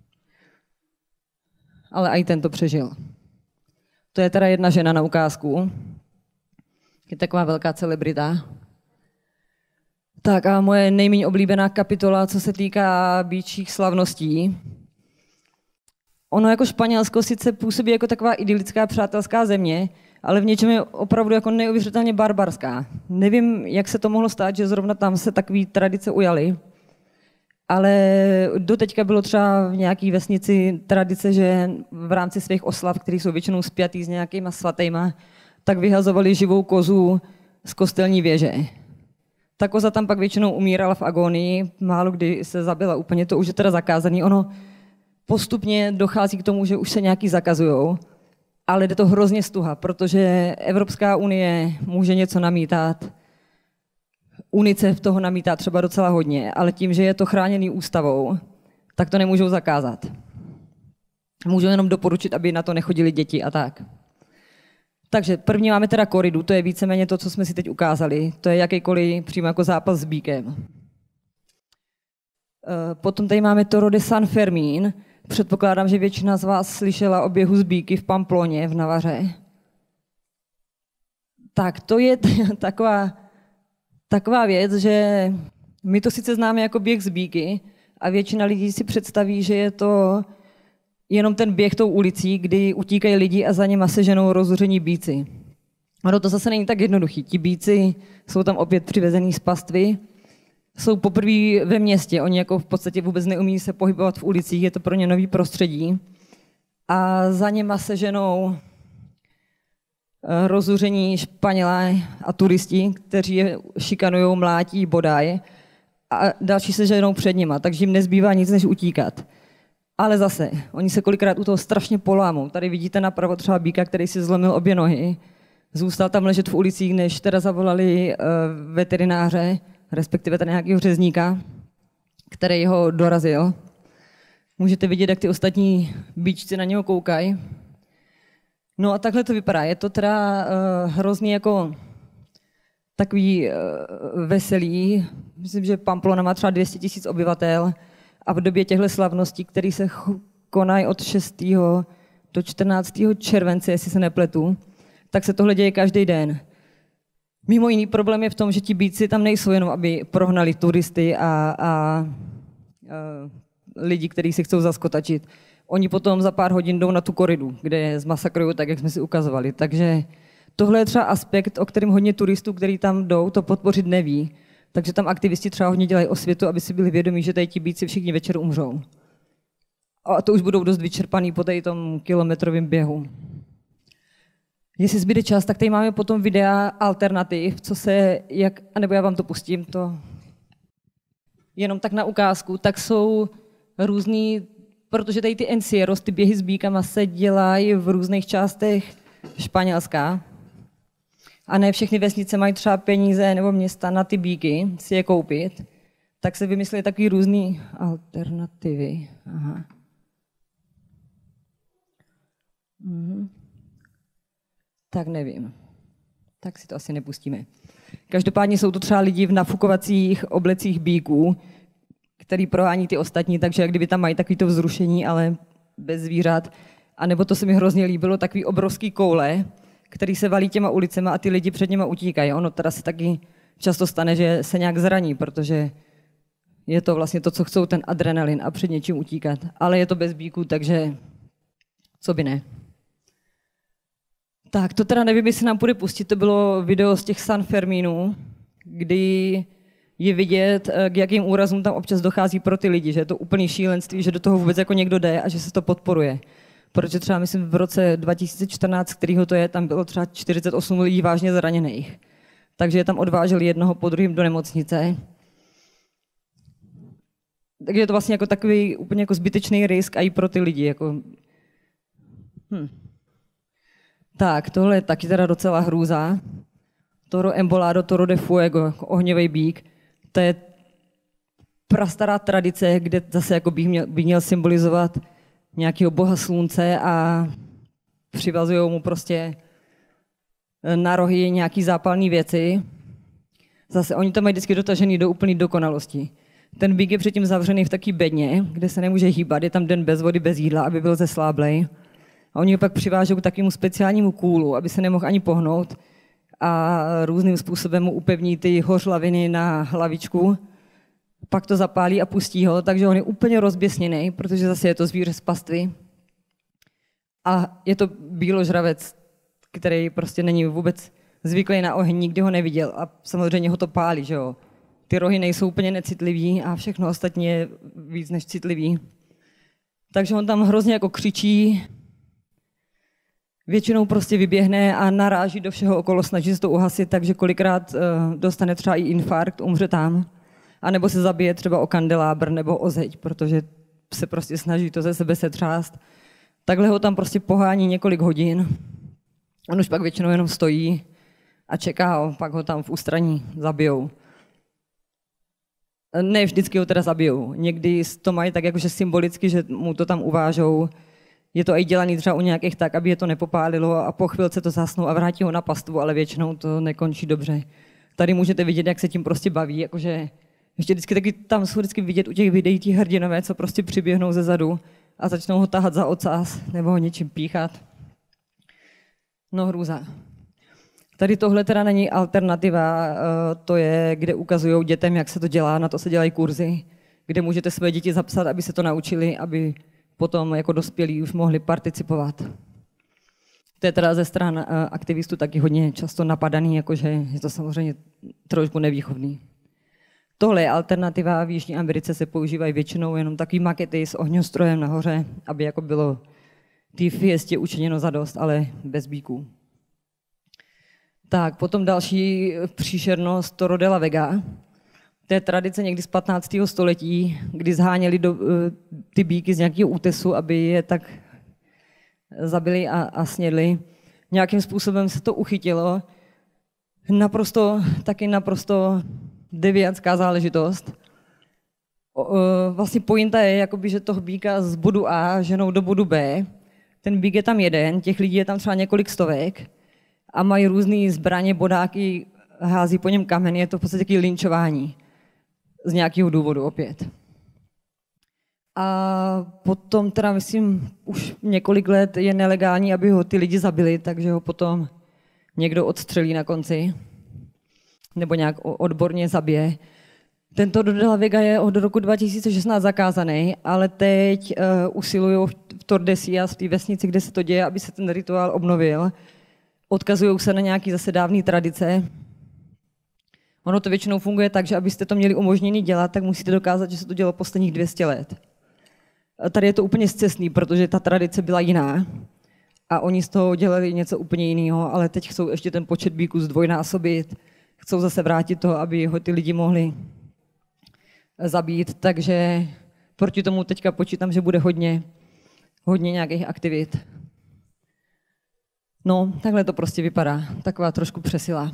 Ale i ten to přežil. To je teda jedna žena na ukázku. Je taková velká celebrita. Tak a moje nejméně oblíbená kapitola, co se týká býčích slavností. Ono jako Španělsko sice působí jako taková idylická přátelská země, ale v něčem je opravdu jako neuvěřitelně barbarská. Nevím, jak se to mohlo stát, že zrovna tam se takové tradice ujaly, ale doteďka bylo třeba v nějaké vesnici tradice, že v rámci svých oslav, které jsou většinou spjatý s nějakýma svatýma, tak vyhazovali živou kozu z kostelní věže. Ta koza tam pak většinou umírala v agonii, málo kdy se zabila úplně, to už je teda zakázaný. Ono postupně dochází k tomu, že už se nějaký zakazujou, ale jde to hrozně stuha, protože Evropská unie může něco namítat, UNICEF toho namítá třeba docela hodně, ale tím, že je to chráněný ústavou, tak to nemůžou zakázat. Můžou jenom doporučit, aby na to nechodili děti a tak. Takže první máme teda koridu, to je víceméně to, co jsme si teď ukázali. To je jakýkoliv přímo jako zápas s býkem. Potom tady máme Toro de San Fermín. Předpokládám, že většina z vás slyšela o běhu s býky v Pamploně v Navaře. Tak to je taková, taková věc, že my to sice známe jako běh s býky a většina lidí si představí, že je to jenom ten běh tou ulicí, kdy utíkají lidi a za něma se ženou rozuření býci. Ano, to zase není tak jednoduchý. Ti býci jsou tam opět přivezený z pastvy, jsou poprvé ve městě, oni jako v podstatě vůbec neumí se pohybovat v ulicích, je to pro ně nový prostředí. A za něma se ženou rozuření Španělé a turisti, kteří je šikanují, mlátí, bodají a další se ženou před nima, takže jim nezbývá nic, než utíkat. Ale zase, oni se kolikrát u toho strašně polámou. Tady vidíte napravo třeba býka, který si zlomil obě nohy. Zůstal tam ležet v ulicích, než teda zavolali uh, veterináře, respektive tady nějakého řezníka, který ho dorazil. Můžete vidět, jak ty ostatní býčci na něho koukají. No a takhle to vypadá. Je to teda uh, hrozně jako takový uh, veselý. Myslím, že Pamplona má třeba dvě stě tisíc obyvatel. A v době těchto slavností, které se konají od šestého do čtrnáctého července, jestli se nepletu, tak se tohle děje každý den. Mimo jiný problém je v tom, že ti býci tam nejsou jenom, aby prohnali turisty a, a, a lidi, kteří si chcou zaskotačit. Oni potom za pár hodin jdou na tu koridu, kde je zmasakrují, tak jak jsme si ukazovali. Takže tohle je třeba aspekt, o kterém hodně turistů, kteří tam jdou, to podpořit neví. Takže tam aktivisti třeba hodně dělají osvětu, aby si byli vědomí, že tady ti býci všichni večer umřou. A to už budou dost vyčerpaný po tady tom kilometrovém běhu. Jestli zbyde čas, tak tady máme potom videa alternativ, co se, jak, anebo já vám to pustím, to jenom tak na ukázku, tak jsou různý, protože tady ty encierros, ty běhy s býkama se dělají v různých částech Španělska. A ne všechny vesnice mají třeba peníze nebo města na ty býky si je koupit, tak se vymysleli takový různý alternativy. Aha. Mhm. Tak nevím. Tak si to asi nepustíme. Každopádně jsou to třeba lidi v nafukovacích oblecích býků, který prohání ty ostatní, takže jak kdyby tam mají takovýto vzrušení, ale bez zvířat. A nebo to se mi hrozně líbilo, takový obrovský koule, který se valí těma ulicema a ty lidi před něma utíkají. Ono teda se taky často stane, že se nějak zraní, protože je to vlastně to, co chcou, ten adrenalin a před něčím utíkat. Ale je to bez bíků, takže co by ne. Tak, to teda nevím, jestli nám půjde pustit, to bylo video z těch San Fermínů, kdy je vidět, k jakým úrazům tam občas dochází pro ty lidi, že je to úplný šílenství, že do toho vůbec jako někdo jde a že se to podporuje. Protože třeba myslím v roce dva tisíce čtrnáct, kterýho to je, tam bylo třeba čtyřicet osm lidí vážně zraněných. Takže je tam odváželi jednoho po druhém do nemocnice. Takže je to vlastně jako takový úplně jako zbytečný risk a i pro ty lidi. Jako... Hm. Tak, tohle je taky teda docela hrůza. Toro embolado, toro de fuego, jako ohnivý býk. To je prastará tradice, kde zase jako by měl, by měl symbolizovat nějakého boha slunce a přivazují mu prostě na rohy nějaký zápalné věci. Zase oni to mají vždycky dotažený do úplné dokonalosti. Ten býk je předtím zavřený v takové bedně, kde se nemůže hýbat, je tam den bez vody, bez jídla, aby byl zesláblej. A oni ho pak přivážou k takovému speciálnímu kůlu, aby se nemohl ani pohnout a různým způsobem mu upevní ty hořlaviny na hlavičku. Pak to zapálí a pustí ho, takže on je úplně rozběsněný, protože zase je to zvíře z pastvy. A je to bíložravec, který prostě není vůbec zvyklý na oheň, nikdy ho neviděl a samozřejmě ho to pálí, že jo. Ty rohy nejsou úplně necitlivý a všechno ostatní je víc než citlivý. Takže on tam hrozně jako křičí, většinou prostě vyběhne a naráží do všeho okolo, snaží se to uhasit, takže kolikrát dostane třeba i infarkt, umře tam. A nebo se zabije třeba o kandelábr nebo o zeď, protože se prostě snaží to ze sebe setřást. Takhle ho tam prostě pohání několik hodin. On už pak většinou jenom stojí a čeká ho, pak ho tam v ústraní zabijou. Ne vždycky ho teda zabijou. Někdy to mají tak jakože symbolicky, že mu to tam uvážou. Je to i dělaný třeba u nějakých tak, aby je to nepopálilo a po chvilce to zasnou a vrátí ho na pastvu, ale většinou to nekončí dobře. Tady můžete vidět, jak se tím prostě baví, jakože ještě vždycky taky, tam jsou vždycky vidět u těch videí ti hrdinové, co prostě přiběhnou ze zadu a začnou ho tahat za ocas nebo ho něčím píchat. No hrůza. Tady tohle teda není alternativa, to je, kde ukazují dětem, jak se to dělá, na to se dělají kurzy, kde můžete své děti zapsat, aby se to naučili, aby potom jako dospělí už mohli participovat. To je teda ze stran aktivistů taky hodně často napadaný, jakože je to samozřejmě trošku nevýchovný. Tohle je alternativa, v Jižní Americe se používají většinou jenom takový makety s ohňostrojem nahoře, aby jako bylo té fiestě učiněno zadost, ale bez bíků. Tak, potom další příšernost, Toro de la Vega. To je tradice někdy z patnáctého století, kdy zháněli do, ty býky z nějakého útesu, aby je tak zabili a, a snědli. Nějakým způsobem se to uchytilo. Naprosto, taky naprosto devianská záležitost. Vlastně pointa je, jakoby, že toho býka z bodu A ženou do bodu B. Ten býk je tam jeden, těch lidí je tam třeba několik stovek a mají různé zbraně, bodáky, hází po něm kamen, je to v podstatě taky linčování. Z nějakého důvodu opět. A potom teda, myslím, už několik let je nelegální, aby ho ty lidi zabili, takže ho potom někdo odstřelí na konci. Nebo nějak odborně zabije. Tento Toro de la Vega je od roku dva tisíce šestnáct zakázaný, ale teď uh, usilují v Tordesillas, v té vesnici, kde se to děje, aby se ten rituál obnovil. Odkazují se na nějaké zase dávné tradice. Ono to většinou funguje tak, že abyste to měli umožněný dělat, tak musíte dokázat, že se to dělo posledních dvě stě let. Tady je to úplně scestný, protože ta tradice byla jiná a oni z toho dělali něco úplně jiného, ale teď chcou ještě ten počet býků zdvojnásobit, chcou zase vrátit toho, aby ho ty lidi mohli zabít, takže proti tomu teďka počítám, že bude hodně, hodně nějakých aktivit. No, takhle to prostě vypadá, taková trošku přesila.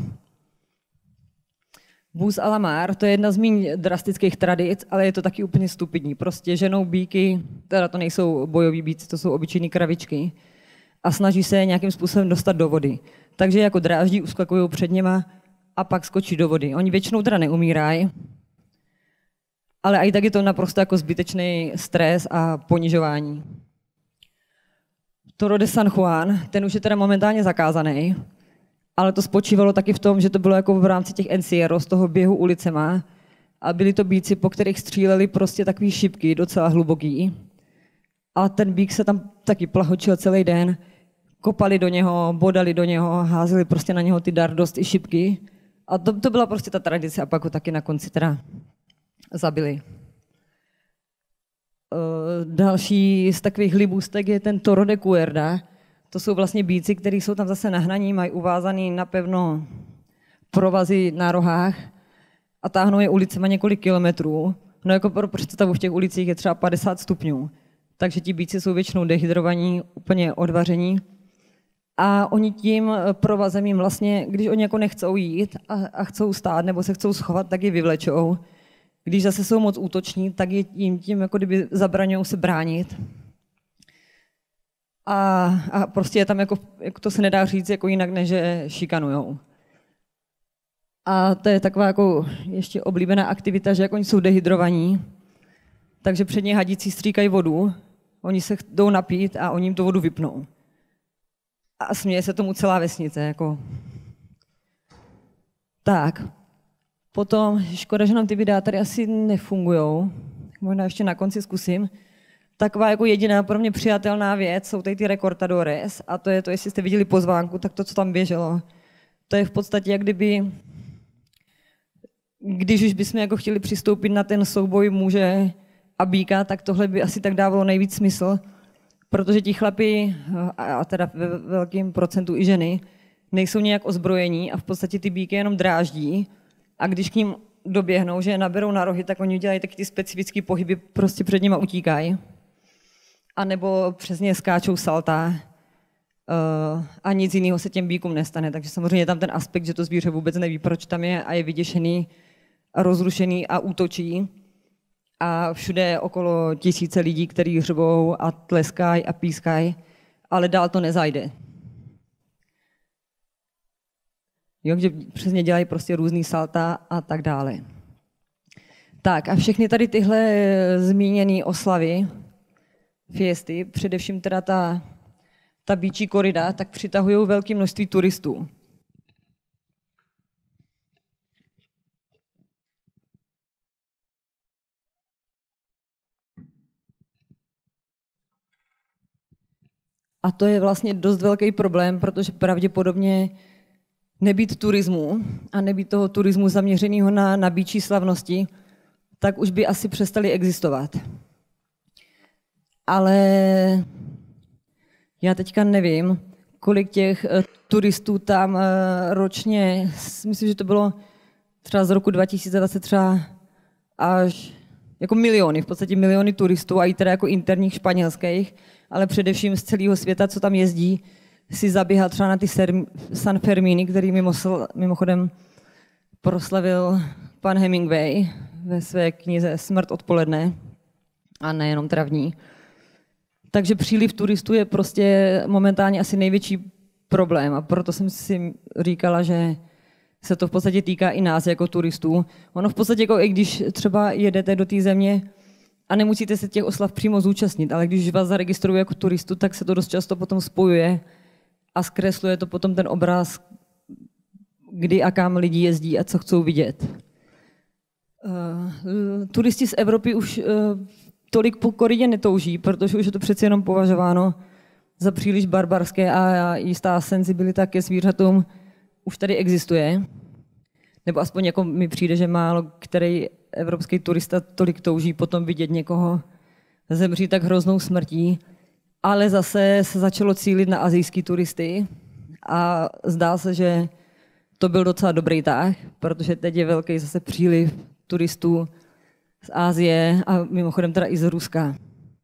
Bus a la mar, to je jedna z méně drastických tradic, ale je to taky úplně stupidní. Prostě ženou býky, teda to nejsou bojový býci, to jsou obyčejné kravičky a snaží se nějakým způsobem dostat do vody. Takže jako dráždí uskakují před něma a pak skočí do vody. Oni většinou teda neumírají, ale i tak je to naprosto jako zbytečný stres a ponižování. Toro de San Juan, ten už je teda momentálně zakázaný, ale to spočívalo taky v tom, že to bylo jako v rámci těch encierros, z toho běhu ulicema, a byli to býci, po kterých stříleli prostě takový šipky, docela hluboký. A ten býk se tam taky plahočil celý den, kopali do něho, bodali do něho, házeli prostě na něho ty dardost i šipky. A to, to byla prostě ta tradice a pak ho taky na konci teda zabili. Další z takových libůstek je ten Toro de Cuerda. To jsou vlastně býci, kteří jsou tam zase nahnaní, mají uvázaný napevno provazy na rohách a táhnou je ulicema několik kilometrů. No jako pro představu v těch ulicích je třeba padesát stupňů. Takže ti býci jsou většinou dehydrovaní, úplně odvaření. A oni tím provazem jim vlastně, když oni jako nechcou jít a, a chcou stát nebo se chcou schovat, tak je vyvlečou. Když zase jsou moc útoční, tak je jim tím jako kdyby zabraňují se bránit. A, a prostě je tam jako, jako to se nedá říct jako jinak, než že šikanujou. A to je taková jako ještě oblíbená aktivita, že jako oni jsou dehydrovaní, takže před ně hadící stříkají vodu, oni se jdou napít a oni jim tu vodu vypnou. A směje se tomu celá vesnice. Jako. Tak, potom, škoda, že nám ty videa tady asi nefungujou, možná ještě na konci zkusím. Taková jako jediná pro mě přijatelná věc jsou tady ty recortadores a to je to, jestli jste viděli pozvánku, tak to, co tam běželo. To je v podstatě, jak kdyby, když už bychom jako chtěli přistoupit na ten souboj muže a býka, tak tohle by asi tak dávalo nejvíc smysl, protože ti chlapi, a teda ve velkém procentu i ženy, nejsou nějak ozbrojení a v podstatě ty býky jenom dráždí a když k ním doběhnou, že je naberou na rohy, tak oni dělají taky ty specifické pohyby, prostě před nima utíkají. A nebo přes ně skáčou salta uh, a nic jiného se těm býkům nestane. Takže samozřejmě je tam ten aspekt, že to zvíře vůbec neví, proč tam je a je vyděšený a rozrušený a útočí. A všude je okolo tisíce lidí, kteří hřbou a tleskají a pískají, ale dál to nezajde. Jo, že přesně dělají prostě různý salta a tak dále. Tak a všechny tady tyhle zmíněné oslavy, fiesty, především teda ta, ta býčí korida, tak přitahují velké množství turistů. A to je vlastně dost velký problém, protože pravděpodobně nebýt turismu a nebýt toho turismu zaměřeného na, na býčí slavnosti, tak už by asi přestali existovat. Ale já teďka nevím, kolik těch turistů tam ročně, myslím, že to bylo třeba z roku dva tisíce dvacet třeba až jako miliony, v podstatě miliony turistů a i teda jako interních španělských, ale především z celého světa, co tam jezdí, si zabíhat třeba na ty San Fermíny, který mimochodem proslavil pan Hemingway ve své knize Smrt odpoledne a nejenom teda v ní. Takže příliv turistů je prostě momentálně asi největší problém a proto jsem si říkala, že se to v podstatě týká i nás jako turistů. Ono v podstatě, jako i když třeba jedete do té země a nemusíte se těch oslav přímo zúčastnit, ale když vás zaregistrují jako turistu, tak se to dost často potom spojuje a zkresluje to potom ten obraz, kdy a kam lidi jezdí a co chcou vidět. Uh, turisti z Evropy už uh, tolik po koridě netouží, protože už je to přeci jenom považováno za příliš barbarské a jistá senzibilita ke zvířatům už tady existuje. Nebo aspoň jako mi přijde, že málo který evropský turista tolik touží potom vidět někoho zemřít tak hroznou smrtí. Ale zase se začalo cílit na asijský turisty a zdá se, že to byl docela dobrý tah, protože teď je velký zase příliv turistů z Asie a mimochodem teda i z Ruska.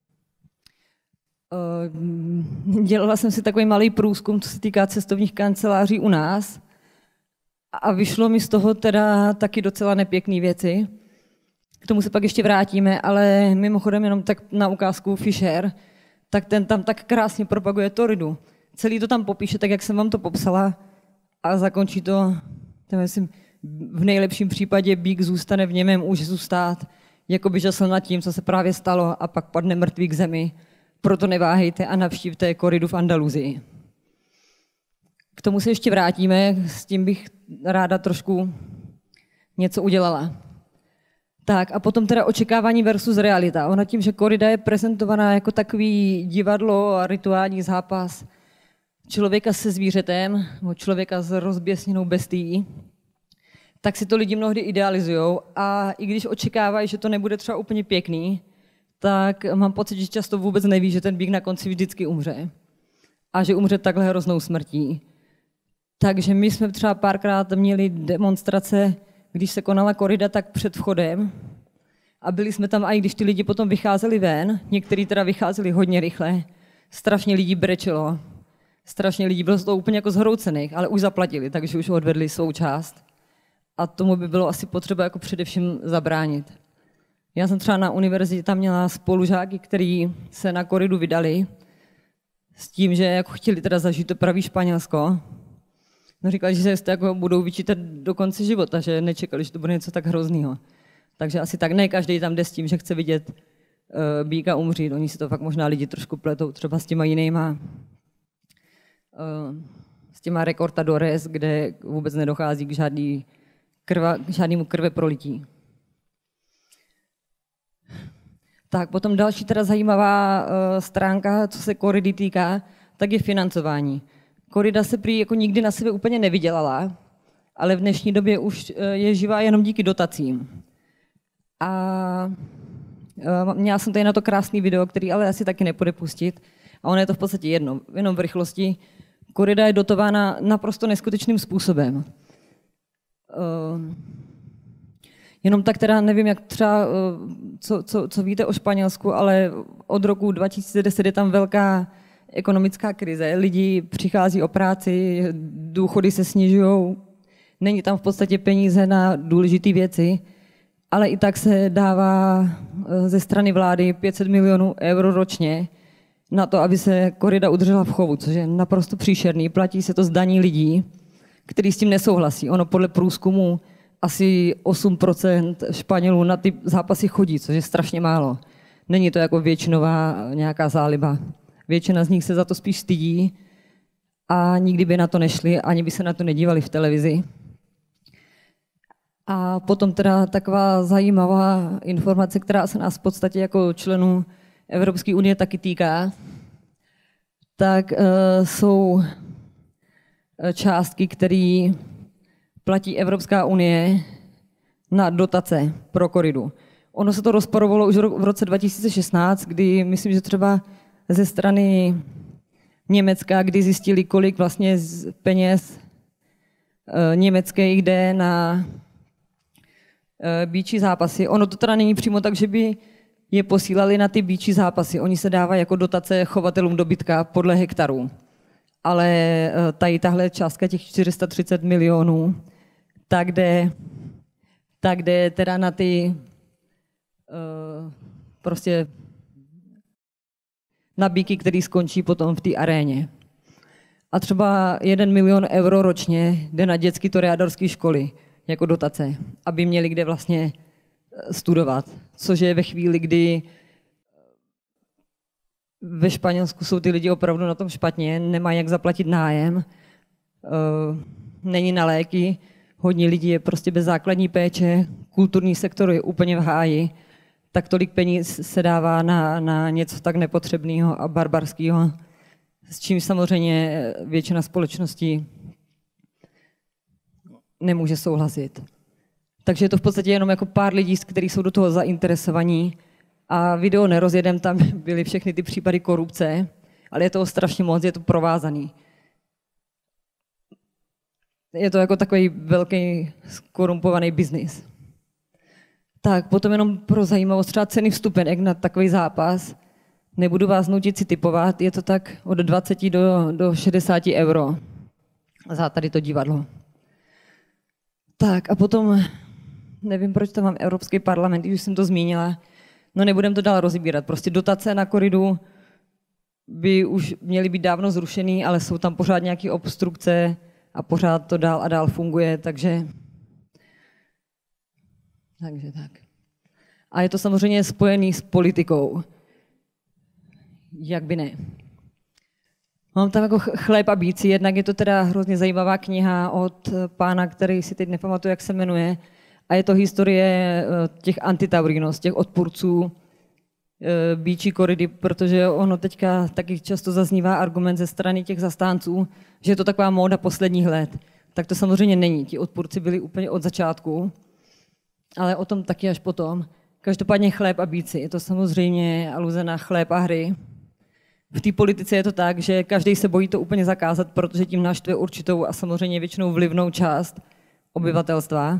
Dělala jsem si takový malý průzkum, co se týká cestovních kanceláří u nás a vyšlo mi z toho teda taky docela nepěkný věci. K tomu se pak ještě vrátíme, ale mimochodem jenom tak na ukázku Fisher, tak ten tam tak krásně propaguje toridu. Celý to tam popíše, tak jak jsem vám to popsala a zakončí to To myslím, v nejlepším případě býk zůstane v němém už zůstat, jako by žasl nad tím, co se právě stalo a pak padne mrtvý k zemi. Proto neváhejte a navštívte koridu v Andaluzii. K tomu se ještě vrátíme, s tím bych ráda trošku něco udělala. Tak a potom teda očekávání versus realita. Ona tím, že korida je prezentovaná jako takový divadlo a rituální zápas člověka se zvířetem, nebo člověka s rozběsněnou bestií, tak si to lidi mnohdy idealizujou a i když očekávají, že to nebude třeba úplně pěkný, tak mám pocit, že často vůbec neví, že ten býk na konci vždycky umře a že umře takhle hroznou smrtí. Takže my jsme třeba párkrát měli demonstrace, když se konala korida, tak před vchodem a byli jsme tam, a i když ty lidi potom vycházeli ven, někteří teda vycházeli hodně rychle, strašně lidí brečelo, strašně lidí bylo z toho úplně jako zhroucených, ale už zaplatili, takže už odvedli svou část. A tomu by bylo asi potřeba jako především zabránit. Já jsem třeba na univerzitě tam měla spolužáky, kteří se na koridu vydali s tím, že jako chtěli teda zažít to pravý Španělsko. No, říkali, že se to jako budou vyčítat do konce života, že nečekali, že to bude něco tak hroznýho. Takže asi tak ne každý tam jde s tím, že chce vidět uh, býka umřít. Oni si to fakt možná lidi trošku pletou, třeba s těma jinýma, uh, s těma recortadores, kde vůbec nedochází k žádný krva, k žádnému krve prolití. Tak potom další teda zajímavá uh, stránka, co se koridy týká, tak je financování. Korida se prý jako nikdy na sebe úplně nevydělala, ale v dnešní době už je živá jenom díky dotacím. A měla jsem tady na to krásný video, který ale asi taky nepůjde pustit. A ono je to v podstatě jedno, jenom v rychlosti. Korida je dotována naprosto neskutečným způsobem. Jenom tak teda nevím, jak třeba, co, co, co víte o Španělsku, ale od roku dva tisíce deset je tam velká ekonomická krize, lidi přichází o práci, důchody se snižují, není tam v podstatě peníze na důležité věci, ale i tak se dává ze strany vlády pět set milionů euro ročně na to, aby se korida udržela v chovu, což je naprosto příšerný. Platí se to z daní lidí, kteří s tím nesouhlasí. Ono podle průzkumu asi osm procent Španělů na ty zápasy chodí, což je strašně málo. Není to jako většinová nějaká záliba. Většina z nich se za to spíš stydí a nikdy by na to nešli, ani by se na to nedívali v televizi. A potom teda taková zajímavá informace, která se nás v podstatě jako členů Evropské unie taky týká, tak uh, jsou částky, které platí Evropská unie na dotace pro koridu. Ono se to rozporovalo už v roce dva tisíce šestnáct, kdy myslím, že třeba ze strany Německa, kdy zjistili, kolik vlastně z peněz německých jde na býčí zápasy. Ono to teda není přímo tak, že by je posílali na ty býčí zápasy. Oni se dávají jako dotace chovatelům dobytka podle hektarů. Ale tady tahle částka těch čtyři sta třicet milionů, tak jde, tak jde teda na ty uh, prostě na býky, který skončí potom v té aréně. A třeba jeden milion euro ročně jde na dětské toreadorské školy jako dotace, aby měli kde vlastně studovat. Což je ve chvíli, kdy ve Španělsku jsou ty lidi opravdu na tom špatně, nemají jak zaplatit nájem, není na léky, hodně lidí je prostě bez základní péče, kulturní sektor je úplně v háji, tak tolik peněz se dává na, na něco tak nepotřebného a barbarského, s čím samozřejmě většina společnosti nemůže souhlasit. Takže je to v podstatě jenom jako pár lidí, kteří jsou do toho zainteresovaní a video nerozjedem, tam byly všechny ty případy korupce, ale je toho strašně moc, je to provázaný. Je to jako takový velký skorumpovaný biznis. Tak, potom jenom pro zajímavost, třeba ceny vstupenek na takový zápas. Nebudu vás nutit si typovat, je to tak od dvacet do, do šedesát euro za tady to divadlo. Tak a potom, nevím, proč to mám Evropský parlament, když jsem to zmínila, no nebudem to dál rozbírat. Prostě dotace na koridu by už měly být dávno zrušený, ale jsou tam pořád nějaké obstrukce a pořád to dál a dál funguje, takže, takže tak. A je to samozřejmě spojený s politikou. Jak by ne. Mám tam jako Chléb a bíci, jednak je to teda hrozně zajímavá kniha od pána, který si teď nepamatuju, jak se jmenuje, a je to historie těch antitaurinos, těch odpůrců býčí koridy, protože ono teďka taky často zaznívá argument ze strany těch zastánců, že je to taková móda posledních let. Tak to samozřejmě není. Ti odpůrci byli úplně od začátku, ale o tom taky až potom. Každopádně Chléb a bíci, je to samozřejmě aluze na chléb a hry. V té politice je to tak, že každý se bojí to úplně zakázat, protože tím naštve určitou a samozřejmě většinou vlivnou část obyvatelstva.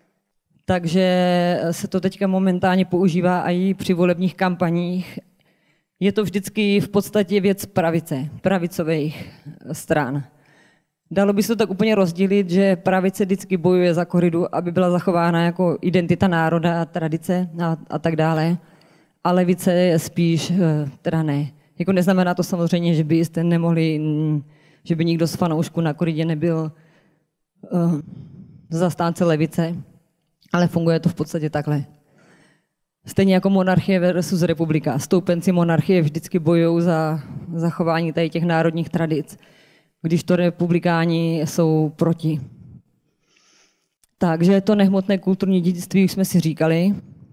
Takže se to teďka momentálně používá i při volebních kampaních. Je to vždycky v podstatě věc pravice, pravicových stran. Dalo by se to tak úplně rozdělit, že pravice vždycky bojuje za koridu, aby byla zachována jako identita národa, tradice a, a tak dále. A levice je spíš teda ne. Jako neznamená to samozřejmě, že byste nemohli, že by nikdo z fanoušků na koridě nebyl uh, zastánce levice, ale funguje to v podstatě takhle. Stejně jako monarchie versus republika. Stoupenci monarchie vždycky bojují za zachování tady těch národních tradic, když to republikáni jsou proti. Takže to nehmotné kulturní dědictví už jsme si říkali.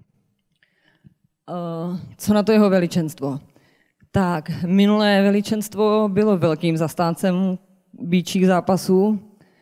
Uh, co na to jeho veličenstvo? Tak, minulé veličenstvo bylo velkým zastáncem býčích zápasů.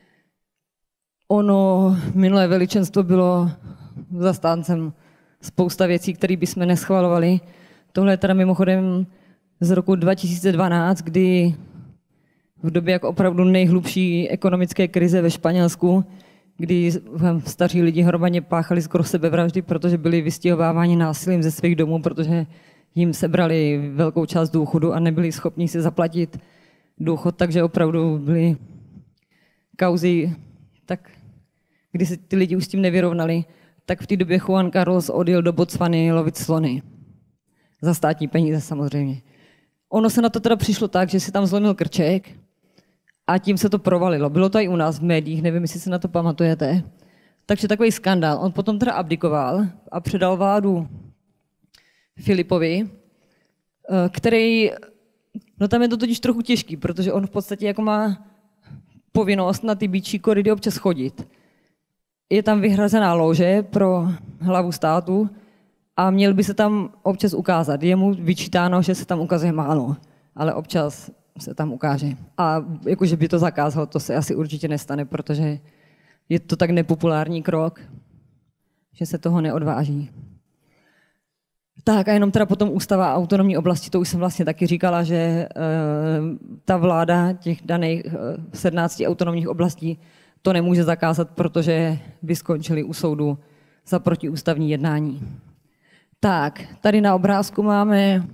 Ono, minulé veličenstvo bylo zastáncem spousta věcí, které bychom neschvalovali. Tohle je teda mimochodem z roku dva tisíce dvanáct, kdy v době jako opravdu nejhlubší ekonomické krize ve Španělsku, kdy staří lidi hromadně páchali skoro sebevraždy, protože byli vystěhováváni násilím ze svých domů, protože jim sebrali velkou část důchodu a nebyli schopni si zaplatit důchod, takže opravdu byly kauzy, tak když se ty lidi už s tím nevyrovnali, tak v té době Juan Carlos odjel do Botswany lovit slony. Za státní peníze samozřejmě. Ono se na to teda přišlo tak, že si tam zlomil krček a tím se to provalilo. Bylo to i u nás v médiích, nevím, jestli si na to pamatujete. Takže takový skandál. On potom teda abdikoval a předal vládu Filipovi, který, no tam je to totiž trochu těžký, protože on v podstatě jako má povinnost na ty býčí koridy občas chodit. Je tam vyhrazená lože pro hlavu státu a měl by se tam občas ukázat. Je mu vyčítáno, že se tam ukazuje málo, ale občas se tam ukáže. A jakože by to zakázal, to se asi určitě nestane, protože je to tak nepopulární krok, že se toho neodváží. Tak a jenom teda potom ústava autonomní oblasti, to už jsem vlastně taky říkala, že e, ta vláda těch daných e, sedmnácti autonomních oblastí to nemůže zakázat, protože by skončili u soudu za protiústavní jednání. Tak, tady na obrázku máme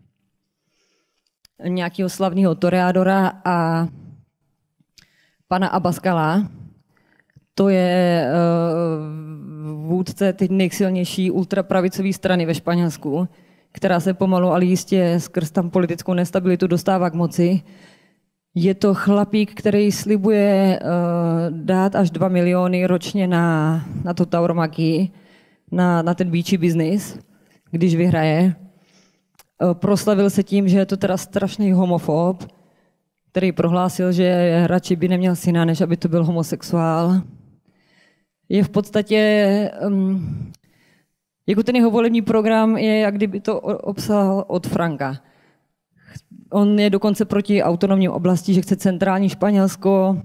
nějakého slavného toreadora a pana Abascala. To je uh, vůdce teď nejsilnější ultrapravicové strany ve Španělsku, která se pomalu, ale jistě skrz tam politickou nestabilitu dostává k moci. Je to chlapík, který slibuje uh, dát až dva miliony ročně na, na to tauromachii, na, na ten býčí biznis, když vyhraje. Uh, proslavil se tím, že je to teda strašný homofob, který prohlásil, že radši by neměl syna, než aby to byl homosexuál. Je v podstatě, um, jako ten jeho volební program je, jak kdyby to obsal od Franka. On je dokonce proti autonomním oblasti, že chce centrální Španělsko.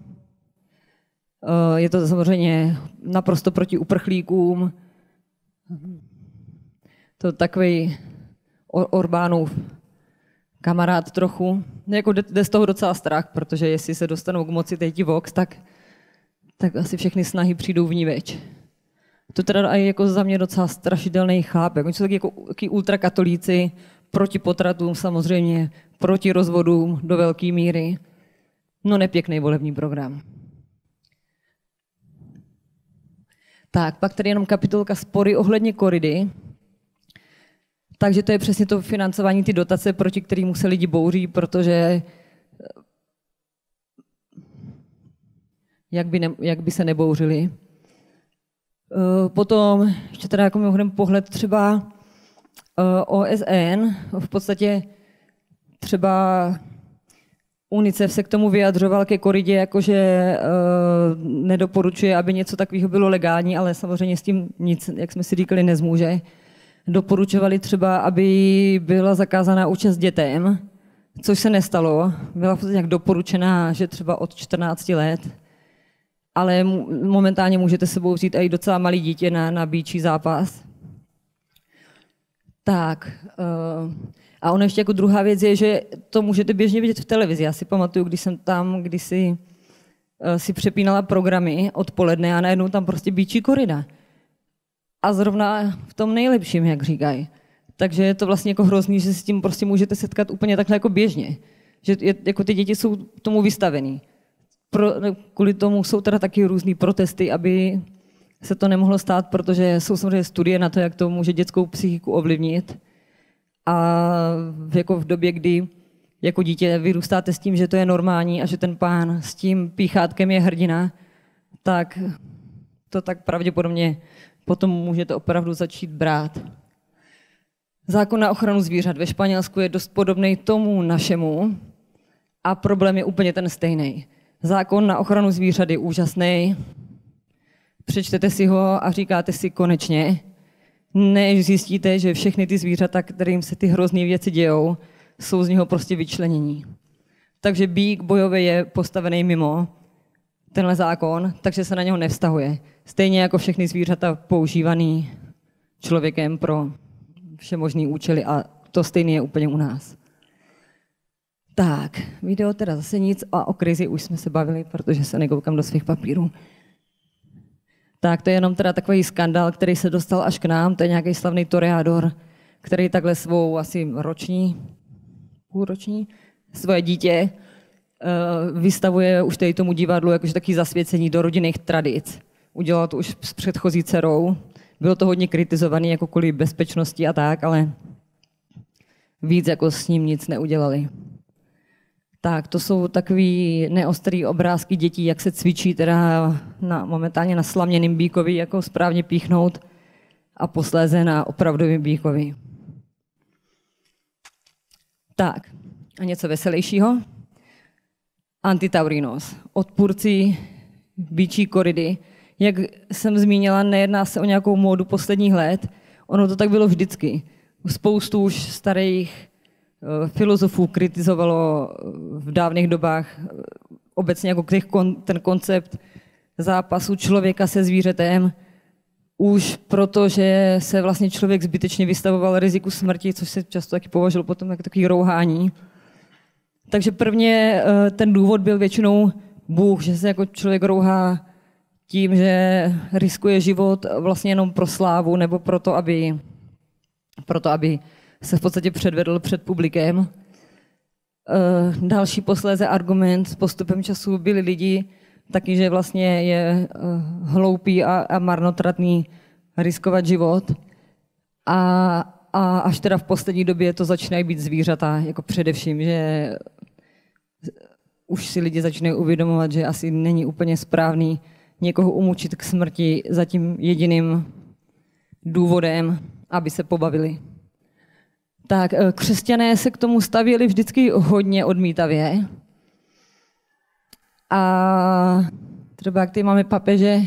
Je to samozřejmě naprosto proti uprchlíkům. To je takový Orbánův kamarád trochu. Jako jde z toho docela strach, protože jestli se dostanou k moci teď Vox, tak, tak asi všechny snahy přijdou vníveč. To teda je jako za mě docela strašidelný chápek. Oni jsou taky jako taky ultrakatolíci, proti potratům samozřejmě, proti rozvodům do velké míry. No nepěkný volební program. Tak, pak tady jenom kapitolka spory ohledně koridy. Takže to je přesně to financování, ty dotace, proti kterému se lidi bouří, protože jak by, ne, jak by se nebouřili. Potom ještě teda jako mimochodem pohled třeba O S N, v podstatě třeba UNICEF se k tomu vyjadřoval ke koridě, jakože uh, nedoporučuje, aby něco takového bylo legální, ale samozřejmě s tím nic, jak jsme si říkali, nezmůže. Doporučovali třeba, aby byla zakázaná účast dětem, což se nestalo. Byla v podstatě nějak doporučená, že třeba od čtrnácti let, ale momentálně můžete sebou vzít i docela malý dítě na, na býčí zápas. Tak, uh, a ono ještě jako druhá věc je, že to můžete běžně vidět v televizi. Já si pamatuju, když jsem tam kdysi uh, si přepínala programy odpoledne a najednou tam prostě býčí korida. A zrovna v tom nejlepším, jak říkají. Takže je to vlastně jako hrozný, že se s tím prostě můžete setkat úplně takhle jako běžně. Že je, jako ty děti jsou tomu vystavený. Pro, kvůli tomu jsou teda taky různý protesty, aby se to nemohlo stát, protože jsou samozřejmě studie na to, jak to může dětskou psychiku ovlivnit. A jako v době, kdy jako dítě vyrůstáte s tím, že to je normální a že ten pán s tím píchátkem je hrdina, tak to tak pravděpodobně potom můžete opravdu začít brát. Zákon na ochranu zvířat ve Španělsku je dost podobný tomu našemu a problém je úplně ten stejný. Zákon na ochranu zvířat je úžasný, přečtete si ho a říkáte si konečně, než zjistíte, že všechny ty zvířata, kterým se ty hrozné věci dějou, jsou z něho prostě vyčlenění. Takže býk bojový je postavený mimo tenhle zákon, takže se na něho nevztahuje. Stejně jako všechny zvířata používaný člověkem pro všemožný účely a to stejné je úplně u nás. Tak, video teda zase nic a o krizi už jsme se bavili, protože se nekoukám do svých papírů. Tak to je jenom teda takový skandál, který se dostal až k nám, to je nějaký slavný toreador, který takhle svou asi roční, půlroční, svoje dítě vystavuje už tady tomu divadlu jakože taky zasvěcení do rodinných tradic. Udělal to už s předchozí dcerou, bylo to hodně kritizovaný jako kvůli bezpečnosti a tak, ale víc jako s ním nic neudělali. Tak, to jsou takový neostrý obrázky dětí, jak se cvičí teda na, momentálně na slaměným býkovi, jako správně píchnout a posléze na opravdovým býkovi. Tak, a něco veselějšího. Antitaurinos, odpůrci býčí koridy. Jak jsem zmínila, nejedná se o nějakou módu posledních let, ono to tak bylo vždycky. Spoustu už starých filozofů kritizovalo v dávných dobách obecně jako ten koncept zápasu člověka se zvířetem, už protože se vlastně člověk zbytečně vystavoval riziku smrti, což se často taky považovalo potom jako takový rouhání. Takže prvně ten důvod byl většinou Bůh, že se jako člověk rouhá tím, že riskuje život vlastně jenom pro slávu nebo proto, aby, proto, aby se v podstatě předvedl před publikem. Další posléze argument s postupem času byli lidi taky, že vlastně je hloupý a, a marnotratný riskovat život. A, a až teda v poslední době to začínají být zvířata, jako především, že už si lidi začínají uvědomovat, že asi není úplně správný někoho umučit k smrti za tím jediným důvodem, aby se pobavili. Tak křesťané se k tomu stavěli vždycky hodně odmítavě. A třeba jak tady máme papeže,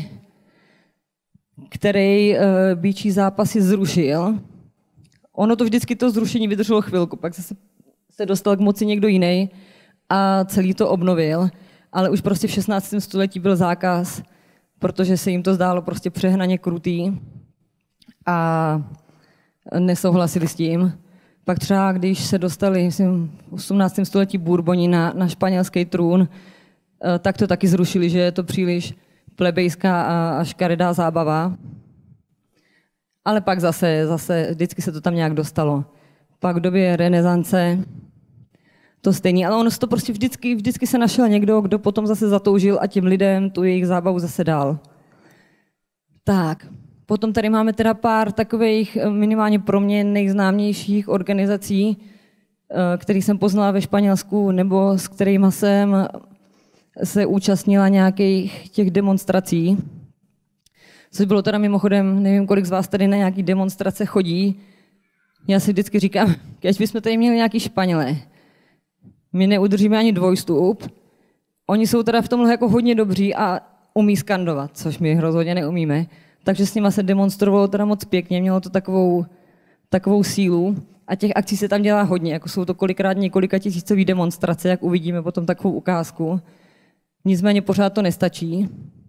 který býčí zápasy zrušil. Ono to vždycky to zrušení vydrželo chvilku, pak se, se dostal k moci někdo jiný a celý to obnovil. Ale už prostě v šestnáctém století byl zákaz, protože se jim to zdálo prostě přehnaně krutý a nesouhlasili s tím. Pak třeba, když se dostali myslím, v osmnáctém století Bourboni na, na španělský trůn, tak to taky zrušili, že je to příliš plebejská a, a škaredá zábava. Ale pak zase, zase, vždycky se to tam nějak dostalo. Pak v době renesance to stejný, ale ono se to prostě vždycky, vždycky se našel někdo, kdo potom zase zatoužil a těm lidem tu jejich zábavu zase dal. Tak, potom tady máme teda pár takových minimálně pro mě nejznámějších organizací, které jsem poznala ve Španělsku nebo s kterými jsem se účastnila nějakých těch demonstrací, což bylo teda mimochodem, nevím, kolik z vás tady na nějaký demonstrace chodí. Já si vždycky říkám, když bychom tady měli nějaký Španělé, my neudržíme ani dvojstup, oni jsou teda v tomhle jako hodně dobří a umí skandovat, což my rozhodně neumíme, takže s nima se demonstrovalo teda moc pěkně, mělo to takovou, takovou sílu a těch akcí se tam dělá hodně, jako jsou to kolikrát několika tisícový demonstrace, jak uvidíme potom takovou ukázku. Nicméně pořád to nestačí.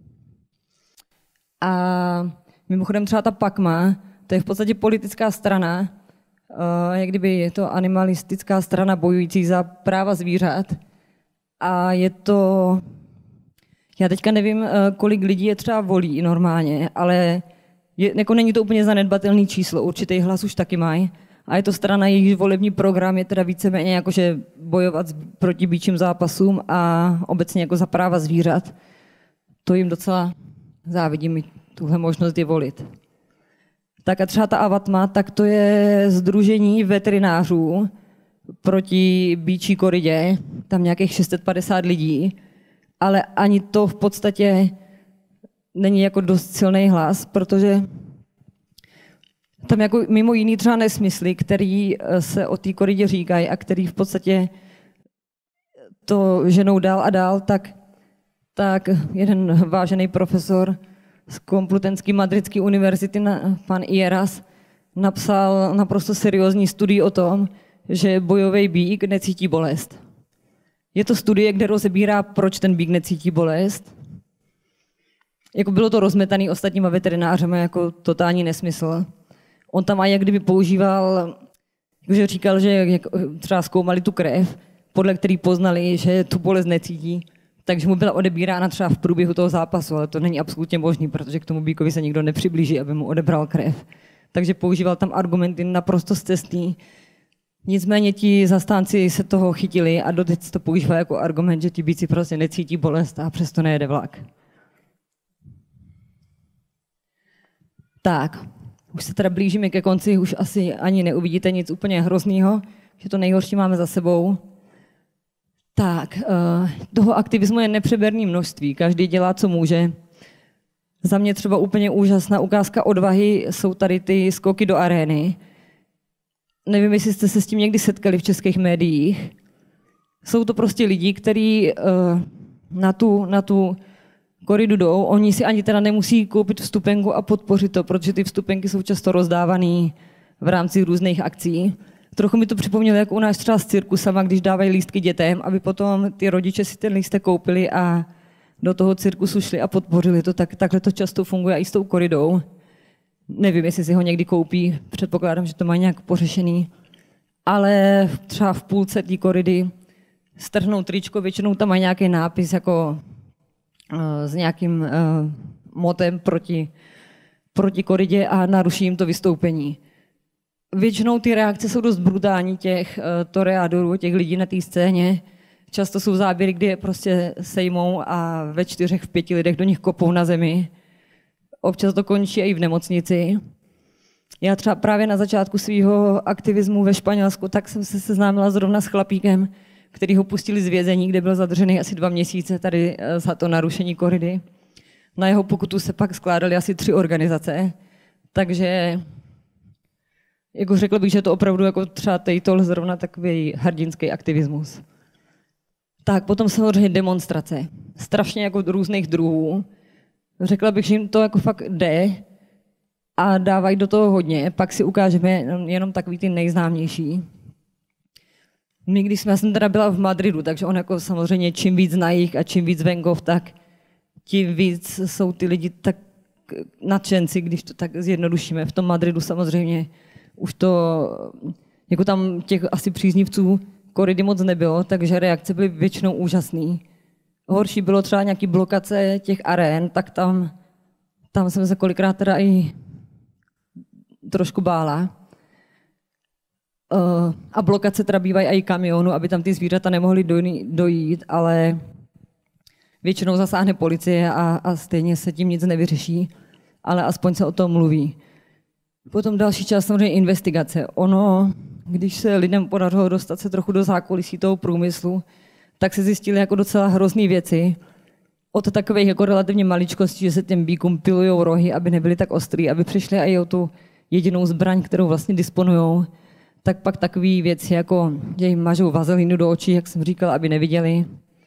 A mimochodem třeba ta PACMA, to je v podstatě politická strana, jak kdyby je to animalistická strana bojující za práva zvířat. A je to, já teďka nevím, kolik lidí je třeba volí normálně, ale je, jako není to úplně zanedbatelný číslo, určitý hlas už taky mají. A je to strana, jejíž volební program je teda víceméně jakože bojovat proti býčím zápasům a obecně jako za práva zvířat. To jim docela závidím, tuhle možnost je volit. Tak a třeba ta Avatma, tak to je sdružení veterinářů proti býčí koridě, tam nějakých šest set padesát lidí, ale ani to v podstatě není jako dost silný hlas, protože tam jako mimo jiný třeba nesmysly, který se o té koridě říkají a který v podstatě to ženou dál a dál, tak, tak jeden vážený profesor z Komplutenské madridské univerzity, pan Ieras, napsal naprosto seriózní studii o tom, že bojový býk necítí bolest. Je to studie, kde rozebírá, proč ten býk necítí bolest. Jako bylo to rozmetaný ostatníma veterinářemi jako totální nesmysl. On tam aj jak kdyby používal, že říkal, že třeba zkoumali tu krev, podle který poznali, že tu bolest necítí, takže mu byla odebírána třeba v průběhu toho zápasu, ale to není absolutně možné, protože k tomu býkovi se nikdo nepřiblíží, aby mu odebral krev. Takže používal tam argumenty naprosto scestný. Nicméně ti zastánci se toho chytili a doteď to používají jako argument, že ti býci prostě necítí bolest a přesto nejede vlak. Tak, už se teda blížíme ke konci, už asi ani neuvidíte nic úplně hroznýho, že to nejhorší máme za sebou. Tak, toho aktivismu je nepřeberné množství, každý dělá, co může. Za mě třeba úplně úžasná ukázka odvahy jsou tady ty skoky do arény. Nevím, jestli jste se s tím někdy setkali v českých médiích. Jsou to prostě lidi, kteří na tu, na tu koridu jdou, oni si ani teda nemusí koupit vstupenku a podpořit to, protože ty vstupenky jsou často rozdávané v rámci různých akcí. Trochu mi to připomnělo, jak u nás třeba s cirkusama, když dávají lístky dětem, aby potom ty rodiče si ten lístek koupili a do toho cirkusu šli a podpořili to. Tak, takhle to často funguje i s tou koridou. Nevím, jestli si ho někdy koupí, předpokládám, že to mají nějak pořešený. Ale třeba v půlce té koridy strhnou tričko, většinou tam mají nějaký nápis jako uh, s nějakým uh, motem proti, proti koridě a naruší jim to vystoupení. Většinou ty reakce jsou dost brutální těch uh, toreadorů, těch lidí na té scéně. Často jsou záběry, kdy je prostě sejmou a ve čtyřech, v pěti lidech do nich kopou na zemi. Občas to končí i v nemocnici. Já třeba právě na začátku svého aktivismu ve Španělsku, tak jsem se seznámila zrovna s chlapíkem, který ho pustili z vězení, kde byl zadržený asi dva měsíce tady za to narušení koridy. Na jeho pokutu se pak skládaly asi tři organizace, takže jako řekl bych, že to opravdu jako třeba tejtol zrovna takový hrdinský aktivismus. Tak potom samozřejmě demonstrace. Strašně jako různých druhů. Řekla bych, že jim to jako fakt jde a dávají do toho hodně. Pak si ukážeme jenom takový ty nejznámější. My, když jsme, já jsem teda byla v Madridu, takže on jako samozřejmě čím víc na jih a čím víc venkov, tak tím víc jsou ty lidi tak nadšenci, když to tak zjednodušíme. V tom Madridu samozřejmě už to, jako tam těch asi příznivců koridy moc nebylo, takže reakce byly většinou úžasný. Horší bylo třeba nějaký blokace těch arén, tak tam, tam jsem se kolikrát teda i trošku bála. Uh, a blokace teda bývají i kamionu, aby tam ty zvířata nemohly dojít, ale většinou zasáhne policie a, a stejně se tím nic nevyřeší, ale aspoň se o tom mluví. Potom další část samozřejmě investigace. Ono, když se lidem podařilo dostat se trochu do zákulisí toho průmyslu, tak se zjistili jako docela hrozný věci. Od takových jako relativně maličkostí, že se těm bíkům pilujou rohy, aby nebyly tak ostrý, aby přišli i o tu jedinou zbraň, kterou vlastně disponujou. Tak pak takový věci, jako že jim mažou vazelinu do očí, jak jsem říkala, aby neviděli.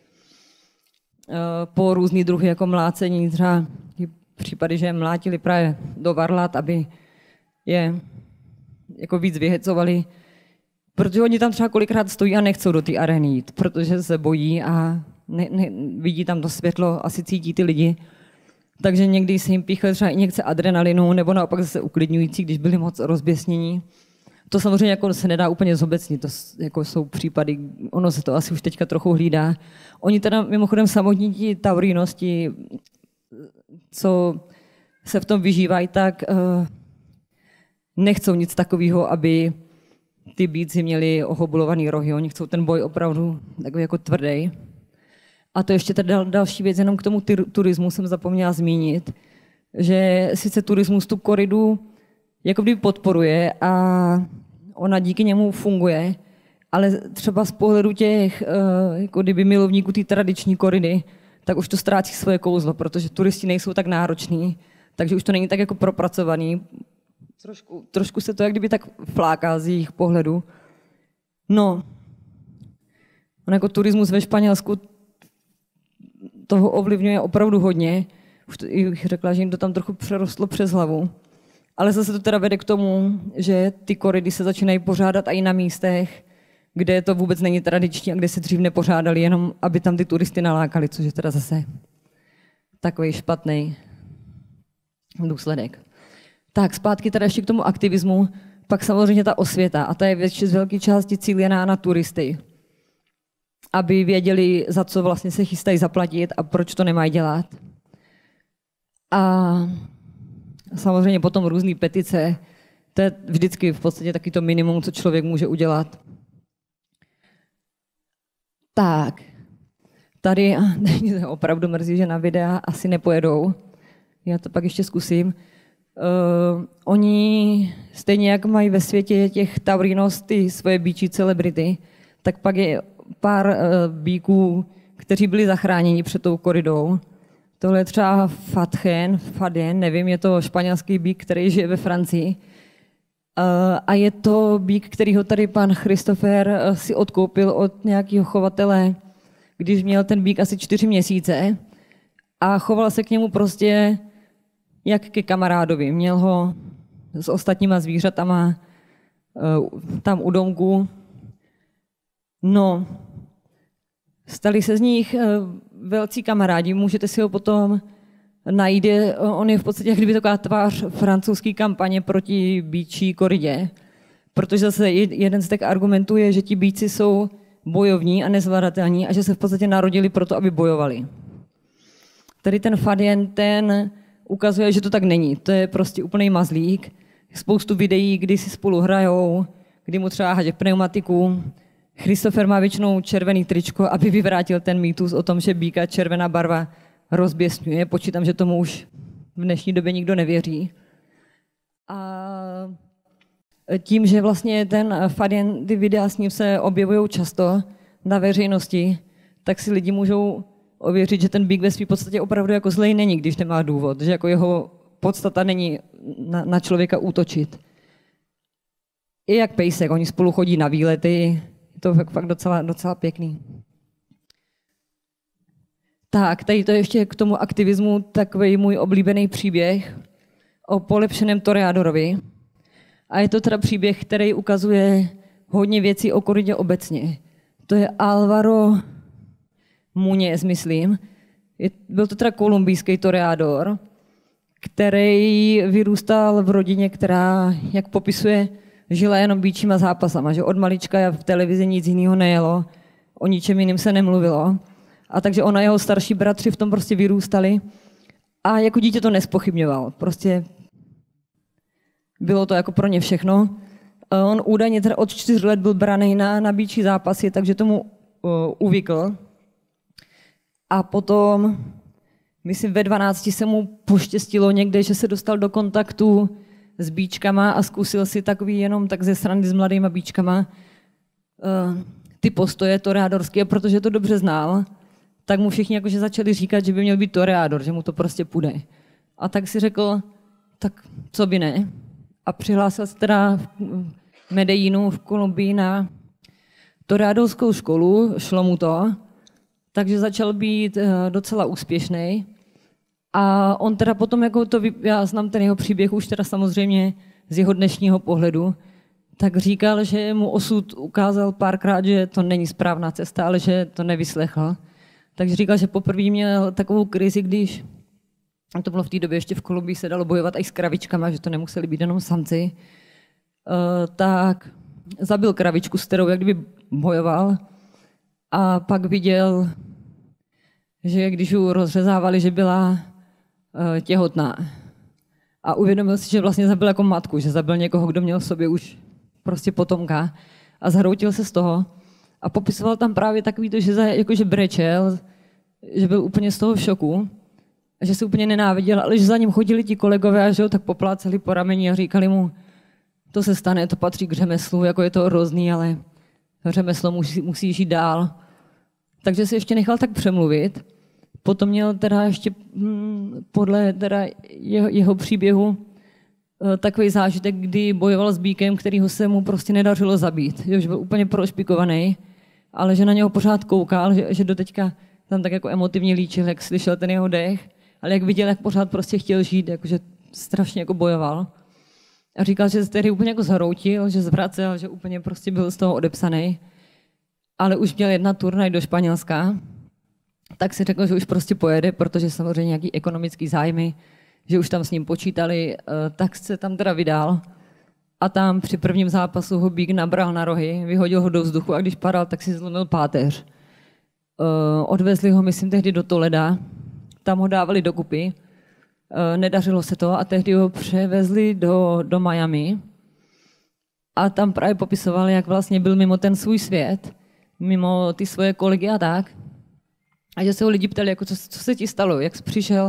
Po různý druhy jako mlácení, třeba případy, že je mlátili právě do varlat, aby je jako víc vyhecovali. Protože oni tam třeba kolikrát stojí a nechcou do té arény jít, protože se bojí a ne, ne, vidí tam to světlo, asi cítí ty lidi. Takže někdy se jim píchly třeba injekce adrenalinu, nebo naopak zase uklidňující, když byli moc rozběsnění. To samozřejmě jako se nedá úplně zobecnit, to jako jsou případy, ono se to asi už teďka trochu hlídá. Oni teda mimochodem samotní ti taurinosti, co se v tom vyžívají, tak uh, nechcou nic takového, aby ty býci měli ohobulovaný rohy. Oni chcou ten boj opravdu takový jako tvrdý. A to ještě teda další věc, jenom k tomu turismu jsem zapomněla zmínit, že sice turismus tu koridu jako by podporuje a ona díky němu funguje, ale třeba z pohledu těch jako kdyby milovníků té tradiční koridy, tak už to ztrácí svoje kouzlo, protože turisti nejsou tak nároční, takže už to není tak jako propracovaný. Trošku, trošku se to jak kdyby tak fláká z jejich pohledu. No, on jako turismus ve Španělsku toho ovlivňuje opravdu hodně. Už to, bych řekla, že jim to tam trochu přerostlo přes hlavu. Ale zase to teda vede k tomu, že ty koridy se začínají pořádat i na místech, kde to vůbec není tradiční a kde se dřív nepořádali, jenom aby tam ty turisty nalákali, což je teda zase takový špatný důsledek. Tak zpátky teda ještě k tomu aktivismu, pak samozřejmě ta osvěta a ta je většině z velké části cílená na turisty, aby věděli, za co vlastně se chystají zaplatit a proč to nemají dělat. A samozřejmě potom různý petice, to je vždycky v podstatě taky to minimum, co člověk může udělat. Tak, tady mě opravdu mrzí, že na videa asi nepojedou. Já to pak ještě zkusím. Uh, oni stejně jak mají ve světě těch taurinos ty svoje býčí celebrity, tak pak je pár uh, bíků, kteří byli zachráněni před tou koridou. Tohle je třeba Fatchen, Fadien, nevím, je to španělský bík, který žije ve Francii. Uh, a je to bík, který ho tady pan Christopher uh, si odkoupil od nějakého chovatele, když měl ten bík asi čtyři měsíce a choval se k němu prostě jak ke kamarádovi. Měl ho s ostatníma zvířatama uh, tam u domku. No, stali se z nich uh, velcí kamarádi, můžete si ho potom najít. On je v podstatě kdyby taková tvář francouzské kampaně proti býčí koridě, protože zase jeden z těch argumentů je, že ti býci jsou bojovní a nezvladatelní a že se v podstatě narodili proto, aby bojovali. Tady ten Fadien, ten ukazuje, že to tak není. To je prostě úplný mazlík. Spoustu videí, kdy si spolu hrajou, kdy mu třeba hádže pneumatiku. Christopher má většinou červený tričko, aby vyvrátil ten mýtus o tom, že býka červená barva rozběsňuje. Počítám, že tomu už v dnešní době nikdo nevěří. A tím, že vlastně ten Fadien, ty videa s ním se objevují často na veřejnosti, tak si lidi můžou ověřit, že ten bík ve své podstatě opravdu jako zlej není, když nemá důvod, že jako jeho podstata není na, na člověka útočit. I jak pejsek, oni spolu chodí na výlety, je to fakt docela, docela pěkný. Tak, tady to ještě k tomu aktivismu takový můj oblíbený příběh o polepšeném toreadorovi. A je to teda příběh, který ukazuje hodně věcí o koridě obecně. To je Álvaro Muñez, myslím. Je, byl to teda kolumbijský toreador, který vyrůstal v rodině, která, jak popisuje, žila jenom býčíma zápasama, že od malička v televizi nic jiného nejelo, o ničem jiným se nemluvilo. A takže on a jeho starší bratři v tom prostě vyrůstali a jako dítě to nespochybňoval. Prostě bylo to jako pro ně všechno. On údajně teda od čtyř let byl braný na, na býčí zápasy, takže tomu uh, uvykl. A potom, myslím, ve dvanácti se mu poštěstilo někde, že se dostal do kontaktu s býčkama a zkusil si takový jenom tak ze srandy s mladýma býčkama uh, ty postoje toreadorské, protože to dobře znal, tak mu všichni jakože začali říkat, že by měl být toreador, že mu to prostě půjde. A tak si řekl, tak co by ne. A přihlásil se teda v Medellínu v Kolumbii na toreadorskou školu, šlo mu to, takže začal být docela úspěšný. A on teda potom, jako to, já znám ten jeho příběh už teda samozřejmě z jeho dnešního pohledu, tak říkal, že mu osud ukázal párkrát, že to není správná cesta, ale že to nevyslechl. Takže říkal, že poprvé měl takovou krizi, když, to bylo v té době ještě v Kolumbii, se dalo bojovat i s kravičkama, že to nemuseli být jenom samci, tak zabil kravičku, s kterou jak kdyby bojoval a pak viděl, že když ji rozřezávali, že byla těhotná. A uvědomil si, že vlastně zabil jako matku, že zabil někoho, kdo měl v sobě už prostě potomka a zhroutil se z toho a popisoval tam právě takový to, že za, jakože brečel, že byl úplně z toho v šoku, že se úplně nenáviděl, ale že za ním chodili ti kolegové a že ho tak popláceli po rameni a říkali mu, to se stane, to patří k řemeslu, jako je to hrozný, ale řemeslo musí, musí žít dál. Takže se ještě nechal tak přemluvit. Potom měl teda ještě hm, podle teda jeho, jeho příběhu takový zážitek, kdy bojoval s býkem, kterýho se mu prostě nedařilo zabít. Že byl úplně prošpikovaný, ale že na něho pořád koukal, že, že doteďka tam tak jako emotivně líčil, jak slyšel ten jeho dech, ale jak viděl, jak pořád prostě chtěl žít, jakože strašně jako bojoval. A říkal, že se tehdy úplně jako zhroutil, že zvracel, že úplně prostě byl z toho odepsaný, ale už měl jedna turnaj do Španělska, tak si řekl, že už prostě pojede, protože samozřejmě nějaký ekonomický zájmy, že už tam s ním počítali, tak se tam teda vydal. A tam při prvním zápasu ho býk nabral na rohy, vyhodil ho do vzduchu a když padal, tak si zlomil páteř. Odvezli ho, myslím, tehdy do Toleda, tam ho dávali dokupy, nedařilo se to a tehdy ho převezli do, do Miami a tam právě popisovali, jak vlastně byl mimo ten svůj svět, mimo ty svoje kolegy a tak. A že se ho lidi ptali, jako co, co se ti stalo, jak jsi přišel,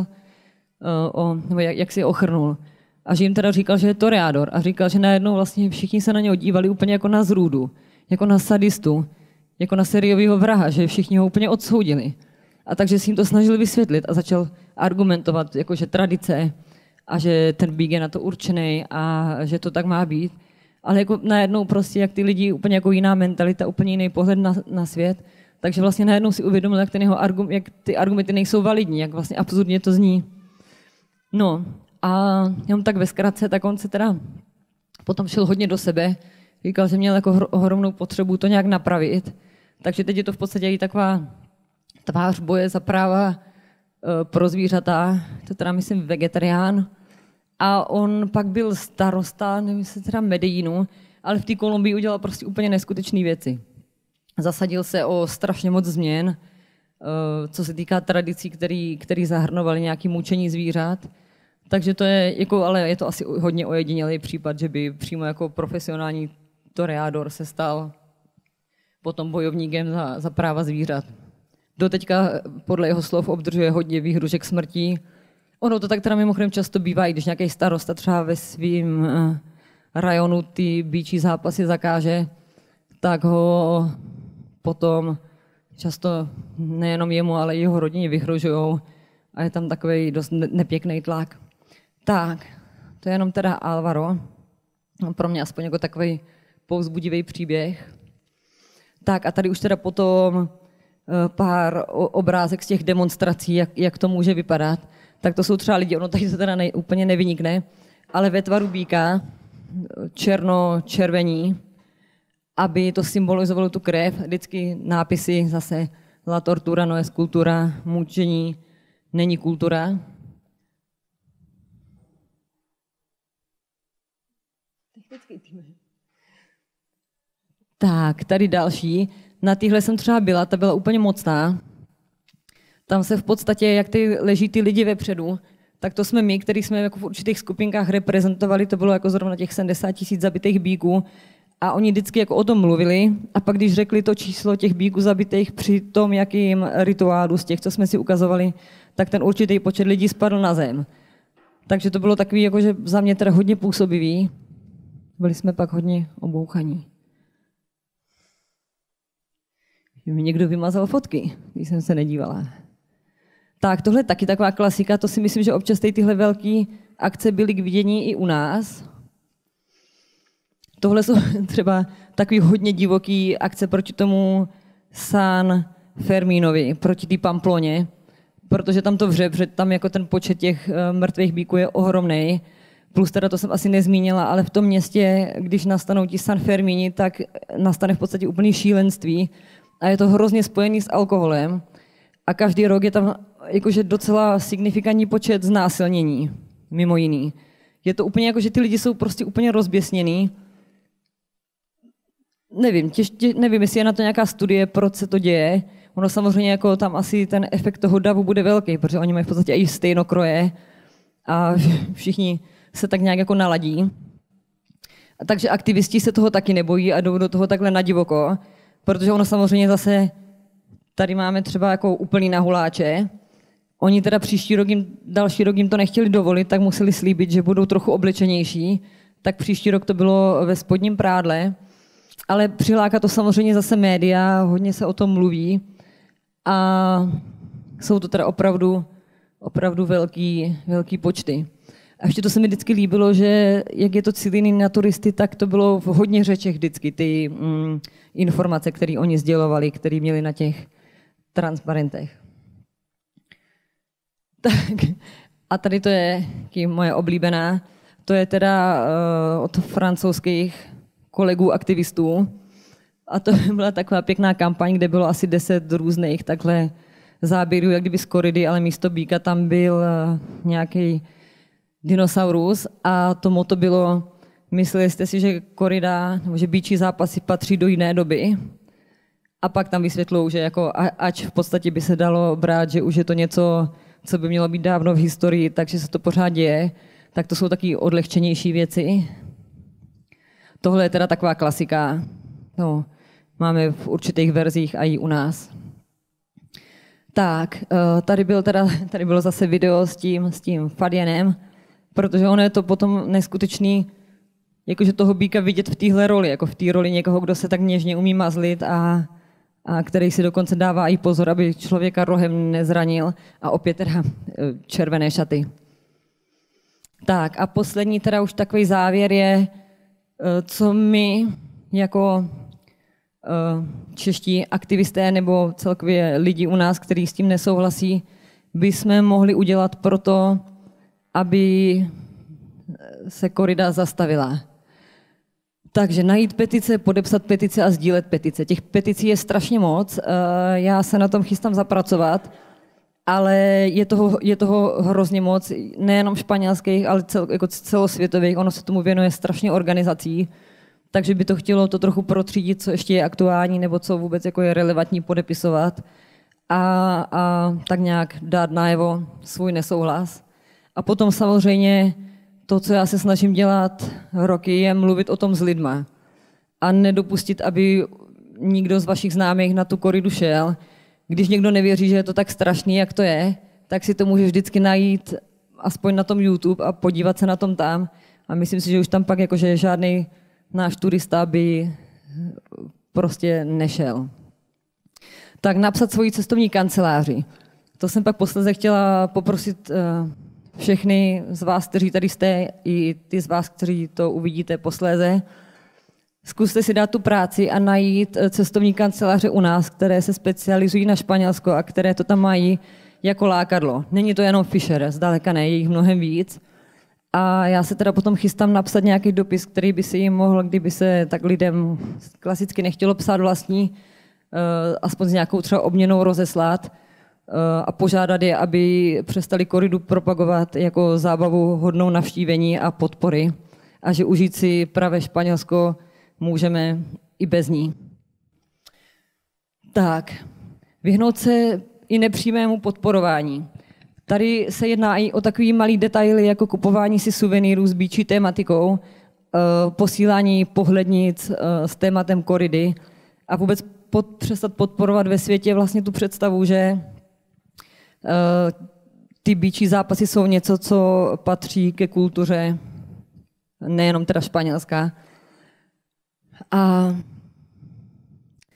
uh, o, nebo jak, jak jsi ochrnul. A že jim teda říkal, že je toreador. A říkal, že najednou vlastně všichni se na něho dívali úplně jako na zrůdu, jako na sadistu, jako na seriového vraha, že všichni ho úplně odsoudili. A takže si jim to snažil vysvětlit a začal argumentovat, jako že tradice a že ten býk je na to určený a že to tak má být. Ale jako najednou prostě, jak ty lidi, úplně jako jiná mentalita, úplně jiný pohled na, na svět, takže vlastně najednou si uvědomil, jak, ten jeho argum, jak ty argumenty nejsou validní, jak vlastně absurdně to zní. No a jenom tak ve zkratce, tak on se teda potom šel hodně do sebe, říkal, že měl jako ohromnou potřebu to nějak napravit, takže teď je to v podstatě i taková tvář boje za práva pro zvířata, to teda myslím vegetarián. A on pak byl starosta, nevím, jestli teda Medellínu, ale v té Kolumbii udělal prostě úplně neskutečné věci. Zasadil se o strašně moc změn, co se týká tradicí, který, který zahrnovaly nějaké mučení zvířat. Takže to je, jako, ale je to asi hodně ojedinělý případ, že by přímo jako profesionální toreador se stal potom bojovníkem za, za práva zvířat. Doteďka podle jeho slov obdržuje hodně výhružek smrtí. Ono to tak teda mimochodem často bývá, i když nějaký starosta třeba ve svým rajonu ty býčí zápasy zakáže, tak ho potom často nejenom jemu, ale i jeho rodině vyhrožujou a je tam takový dost nepěkný tlak. Tak, to je jenom teda Álvaro. Pro mě aspoň jako takový povzbudivý příběh. Tak a tady už teda potom pár obrázek z těch demonstrací, jak, jak to může vypadat. Tak to jsou třeba lidi, ono tady se teda ne, úplně nevynikne, ale ve tvaru býka, černo-červení, aby to symbolizovalo tu krev, vždycky nápisy zase la tortura no es kultura, mučení není kultura. Tak, tady další. Na téhle jsem třeba byla, ta byla úplně mocná. Tam se v podstatě, jak ty leží ty lidi vepředu, tak to jsme my, který jsme jako v určitých skupinkách reprezentovali, to bylo jako zrovna těch sedmdesát tisíc zabitých býků. A oni vždycky jako o tom mluvili a pak když řekli to číslo těch býků zabitých při tom, jakým rituálu z těch, co jsme si ukazovali, tak ten určitý počet lidí spadl na zem. Takže to bylo takový, jakože za mě teda hodně působivý. Byli jsme pak hodně obouchaní. že mi někdo vymazal fotky, když jsem se nedívala. Tak, tohle je taky taková klasika, to si myslím, že občas tyhle velké akce byly k vidění i u nás. Tohle jsou třeba takový hodně divoký akce proti tomu San Fermínovi, proti té Pamploně, protože tam to vře, protože tam jako ten počet těch mrtvých bíků je ohromný. Plus teda to jsem asi nezmínila, ale v tom městě, když nastanou ti San Fermíni, tak nastane v podstatě úplný šílenství a je to hrozně spojený s alkoholem a každý rok je tam jakože docela signifikantní počet znásilnění, mimo jiný. Je to úplně jako, že ty lidi jsou prostě úplně rozběsněný. Nevím, těž, tě, nevím, jestli je na to nějaká studie, proč se to děje. Ono samozřejmě jako tam asi ten efekt toho davu bude velký, protože oni mají v podstatě i stejnokroje a všichni se tak nějak jako naladí. A takže aktivisti se toho taky nebojí a jdou do toho takhle nadivoko, protože ono samozřejmě zase, tady máme třeba jako úplný nahuláče. Oni teda příští rok jim, další rok jim to nechtěli dovolit, tak museli slíbit, že budou trochu oblečenější. Tak příští rok to bylo ve spodním prádle. Ale přiláká to samozřejmě zase média, hodně se o tom mluví. A jsou to teda opravdu, opravdu velký, velký počty. A ještě to se mi vždycky líbilo, že jak je to cílený na turisty, tak to bylo v hodně řečech vždycky, ty mm, informace, které oni sdělovali, které měli na těch transparentech. Tak, a tady to je moje oblíbená, to je teda uh, od francouzských kolegů aktivistů. A to byla taková pěkná kampaň, kde bylo asi deset různých takhle záběrů, jak kdyby z koridy, ale místo býka tam byl uh, nějaký dinosaurus a to motto bylo, mysleli jste si, že korida, nebo že býčí zápasy patří do jiné doby. A pak tam vysvětlují, že jako ač v podstatě by se dalo brát, že už je to něco, co by mělo být dávno v historii, takže se to pořád děje, tak to jsou taky odlehčenější věci. Tohle je teda taková klasika. No, máme v určitých verzích a i u nás. Tak, tady, byl teda, tady bylo zase video s tím, s tím Fadienem, protože ono je to potom neskutečný, jakože toho býka vidět v téhle roli, jako v té roli někoho, kdo se tak něžně umí mazlit a, a který si dokonce dává i pozor, aby člověka rohem nezranil a opět teda červené šaty. Tak a poslední teda už takový závěr je, co my jako čeští aktivisté nebo celkově lidi u nás, kteří s tím nesouhlasí, bychom mohli udělat proto, aby se korida zastavila. Takže najít petice, podepsat petice a sdílet petice. Těch peticí je strašně moc, já se na tom chystám zapracovat, ale je toho, je toho hrozně moc, nejenom španělských, ale cel, jako celosvětových, ono se tomu věnuje strašně organizací, takže by to chtělo to trochu protřídit, co ještě je aktuální, nebo co vůbec jako je relevantní podepisovat a, a tak nějak dát najevo svůj nesouhlas. A potom samozřejmě to, co já se snažím dělat roky, je mluvit o tom s lidma a nedopustit, aby nikdo z vašich známých na tu koridu šel. Když někdo nevěří, že je to tak strašný, jak to je, tak si to může vždycky najít aspoň na tom YouTube a podívat se na tom tam. A myslím si, že už tam pak jakože žádný náš turista by prostě nešel. Tak napsat svoji cestovní kanceláři. To jsem pak posledně chtěla poprosit všechny z vás, kteří tady jste, i ty z vás, kteří to uvidíte posléze. Zkuste si dát tu práci a najít cestovní kanceláře u nás, které se specializují na Španělsko a které to tam mají jako lákadlo. Není to jenom Fisher, zdaleka ne, je jich mnohem víc. A já se teda potom chystám napsat nějaký dopis, který by si jim mohl, kdyby se tak lidem klasicky nechtělo psát vlastní, aspoň s nějakou třeba obměnou rozeslat a požádat je, aby přestali koridu propagovat jako zábavu hodnou navštívení a podpory a že užít si pravé Španělsko můžeme i bez ní. Tak, vyhnout se i nepřímému podporování. Tady se jedná i o takový malý detaily, jako kupování si suvenýrů s býčí tématikou, posílání pohlednic s tématem koridy a vůbec pod, přestat podporovat ve světě vlastně tu představu, že ty býčí zápasy jsou něco, co patří ke kultuře, nejenom teda španělská. A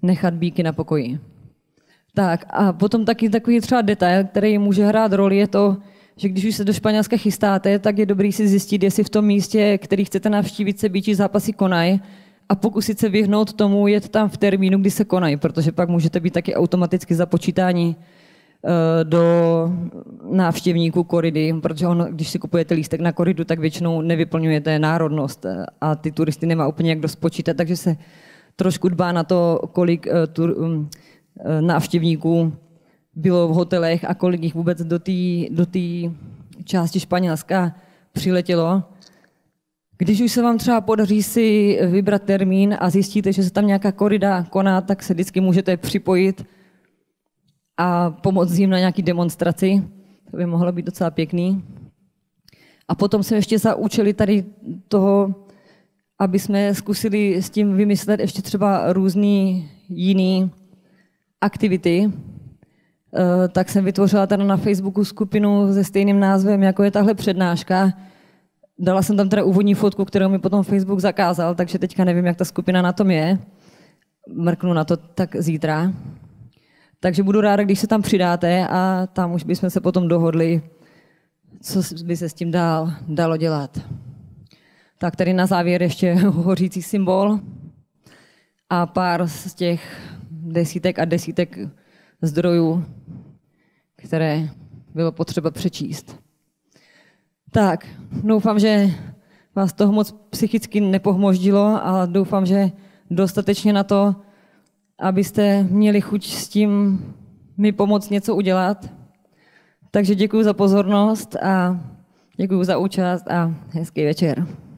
nechat býky na pokoji. Tak a potom taky takový třeba detail, který může hrát roli, je to, že když už se do Španělska chystáte, tak je dobrý si zjistit, jestli v tom místě, který chcete navštívit, se býčí zápasy konají a pokusit se vyhnout tomu jet tam v termínu, kdy se konají, protože pak můžete být taky automaticky započítání do návštěvníků koridy, protože on, když si kupujete lístek na koridu, tak většinou nevyplňujete národnost a ty turisty nemá úplně jak dost počítat, takže se trošku dbá na to, kolik tur, návštěvníků bylo v hotelech a kolik jich vůbec do té do té části Španělska přiletělo. Když už se vám třeba podaří si vybrat termín a zjistíte, že se tam nějaká korida koná, tak se vždycky můžete připojit a pomoct jim na nějaký demonstraci. To by mohlo být docela pěkný. A potom jsme ještě za účely tady toho, aby jsme zkusili s tím vymyslet ještě třeba různý jiný aktivity, tak jsem vytvořila tady na Facebooku skupinu se stejným názvem, jako je tahle přednáška. Dala jsem tam teda úvodní fotku, kterou mi potom Facebook zakázal, takže teďka nevím, jak ta skupina na tom je. Mrknu na to tak zítra. Takže budu ráda, když se tam přidáte a tam už bychom se potom dohodli, co by se s tím dál dalo dělat. Tak tady na závěr ještě hořící symbol a pár z těch desítek a desítek zdrojů, které bylo potřeba přečíst. Tak, doufám, že vás toho moc psychicky nepohmoždilo a doufám, že dostatečně na to, abyste měli chuť s tím mi pomoct něco udělat. Takže děkuji za pozornost a děkuji za účast a hezký večer.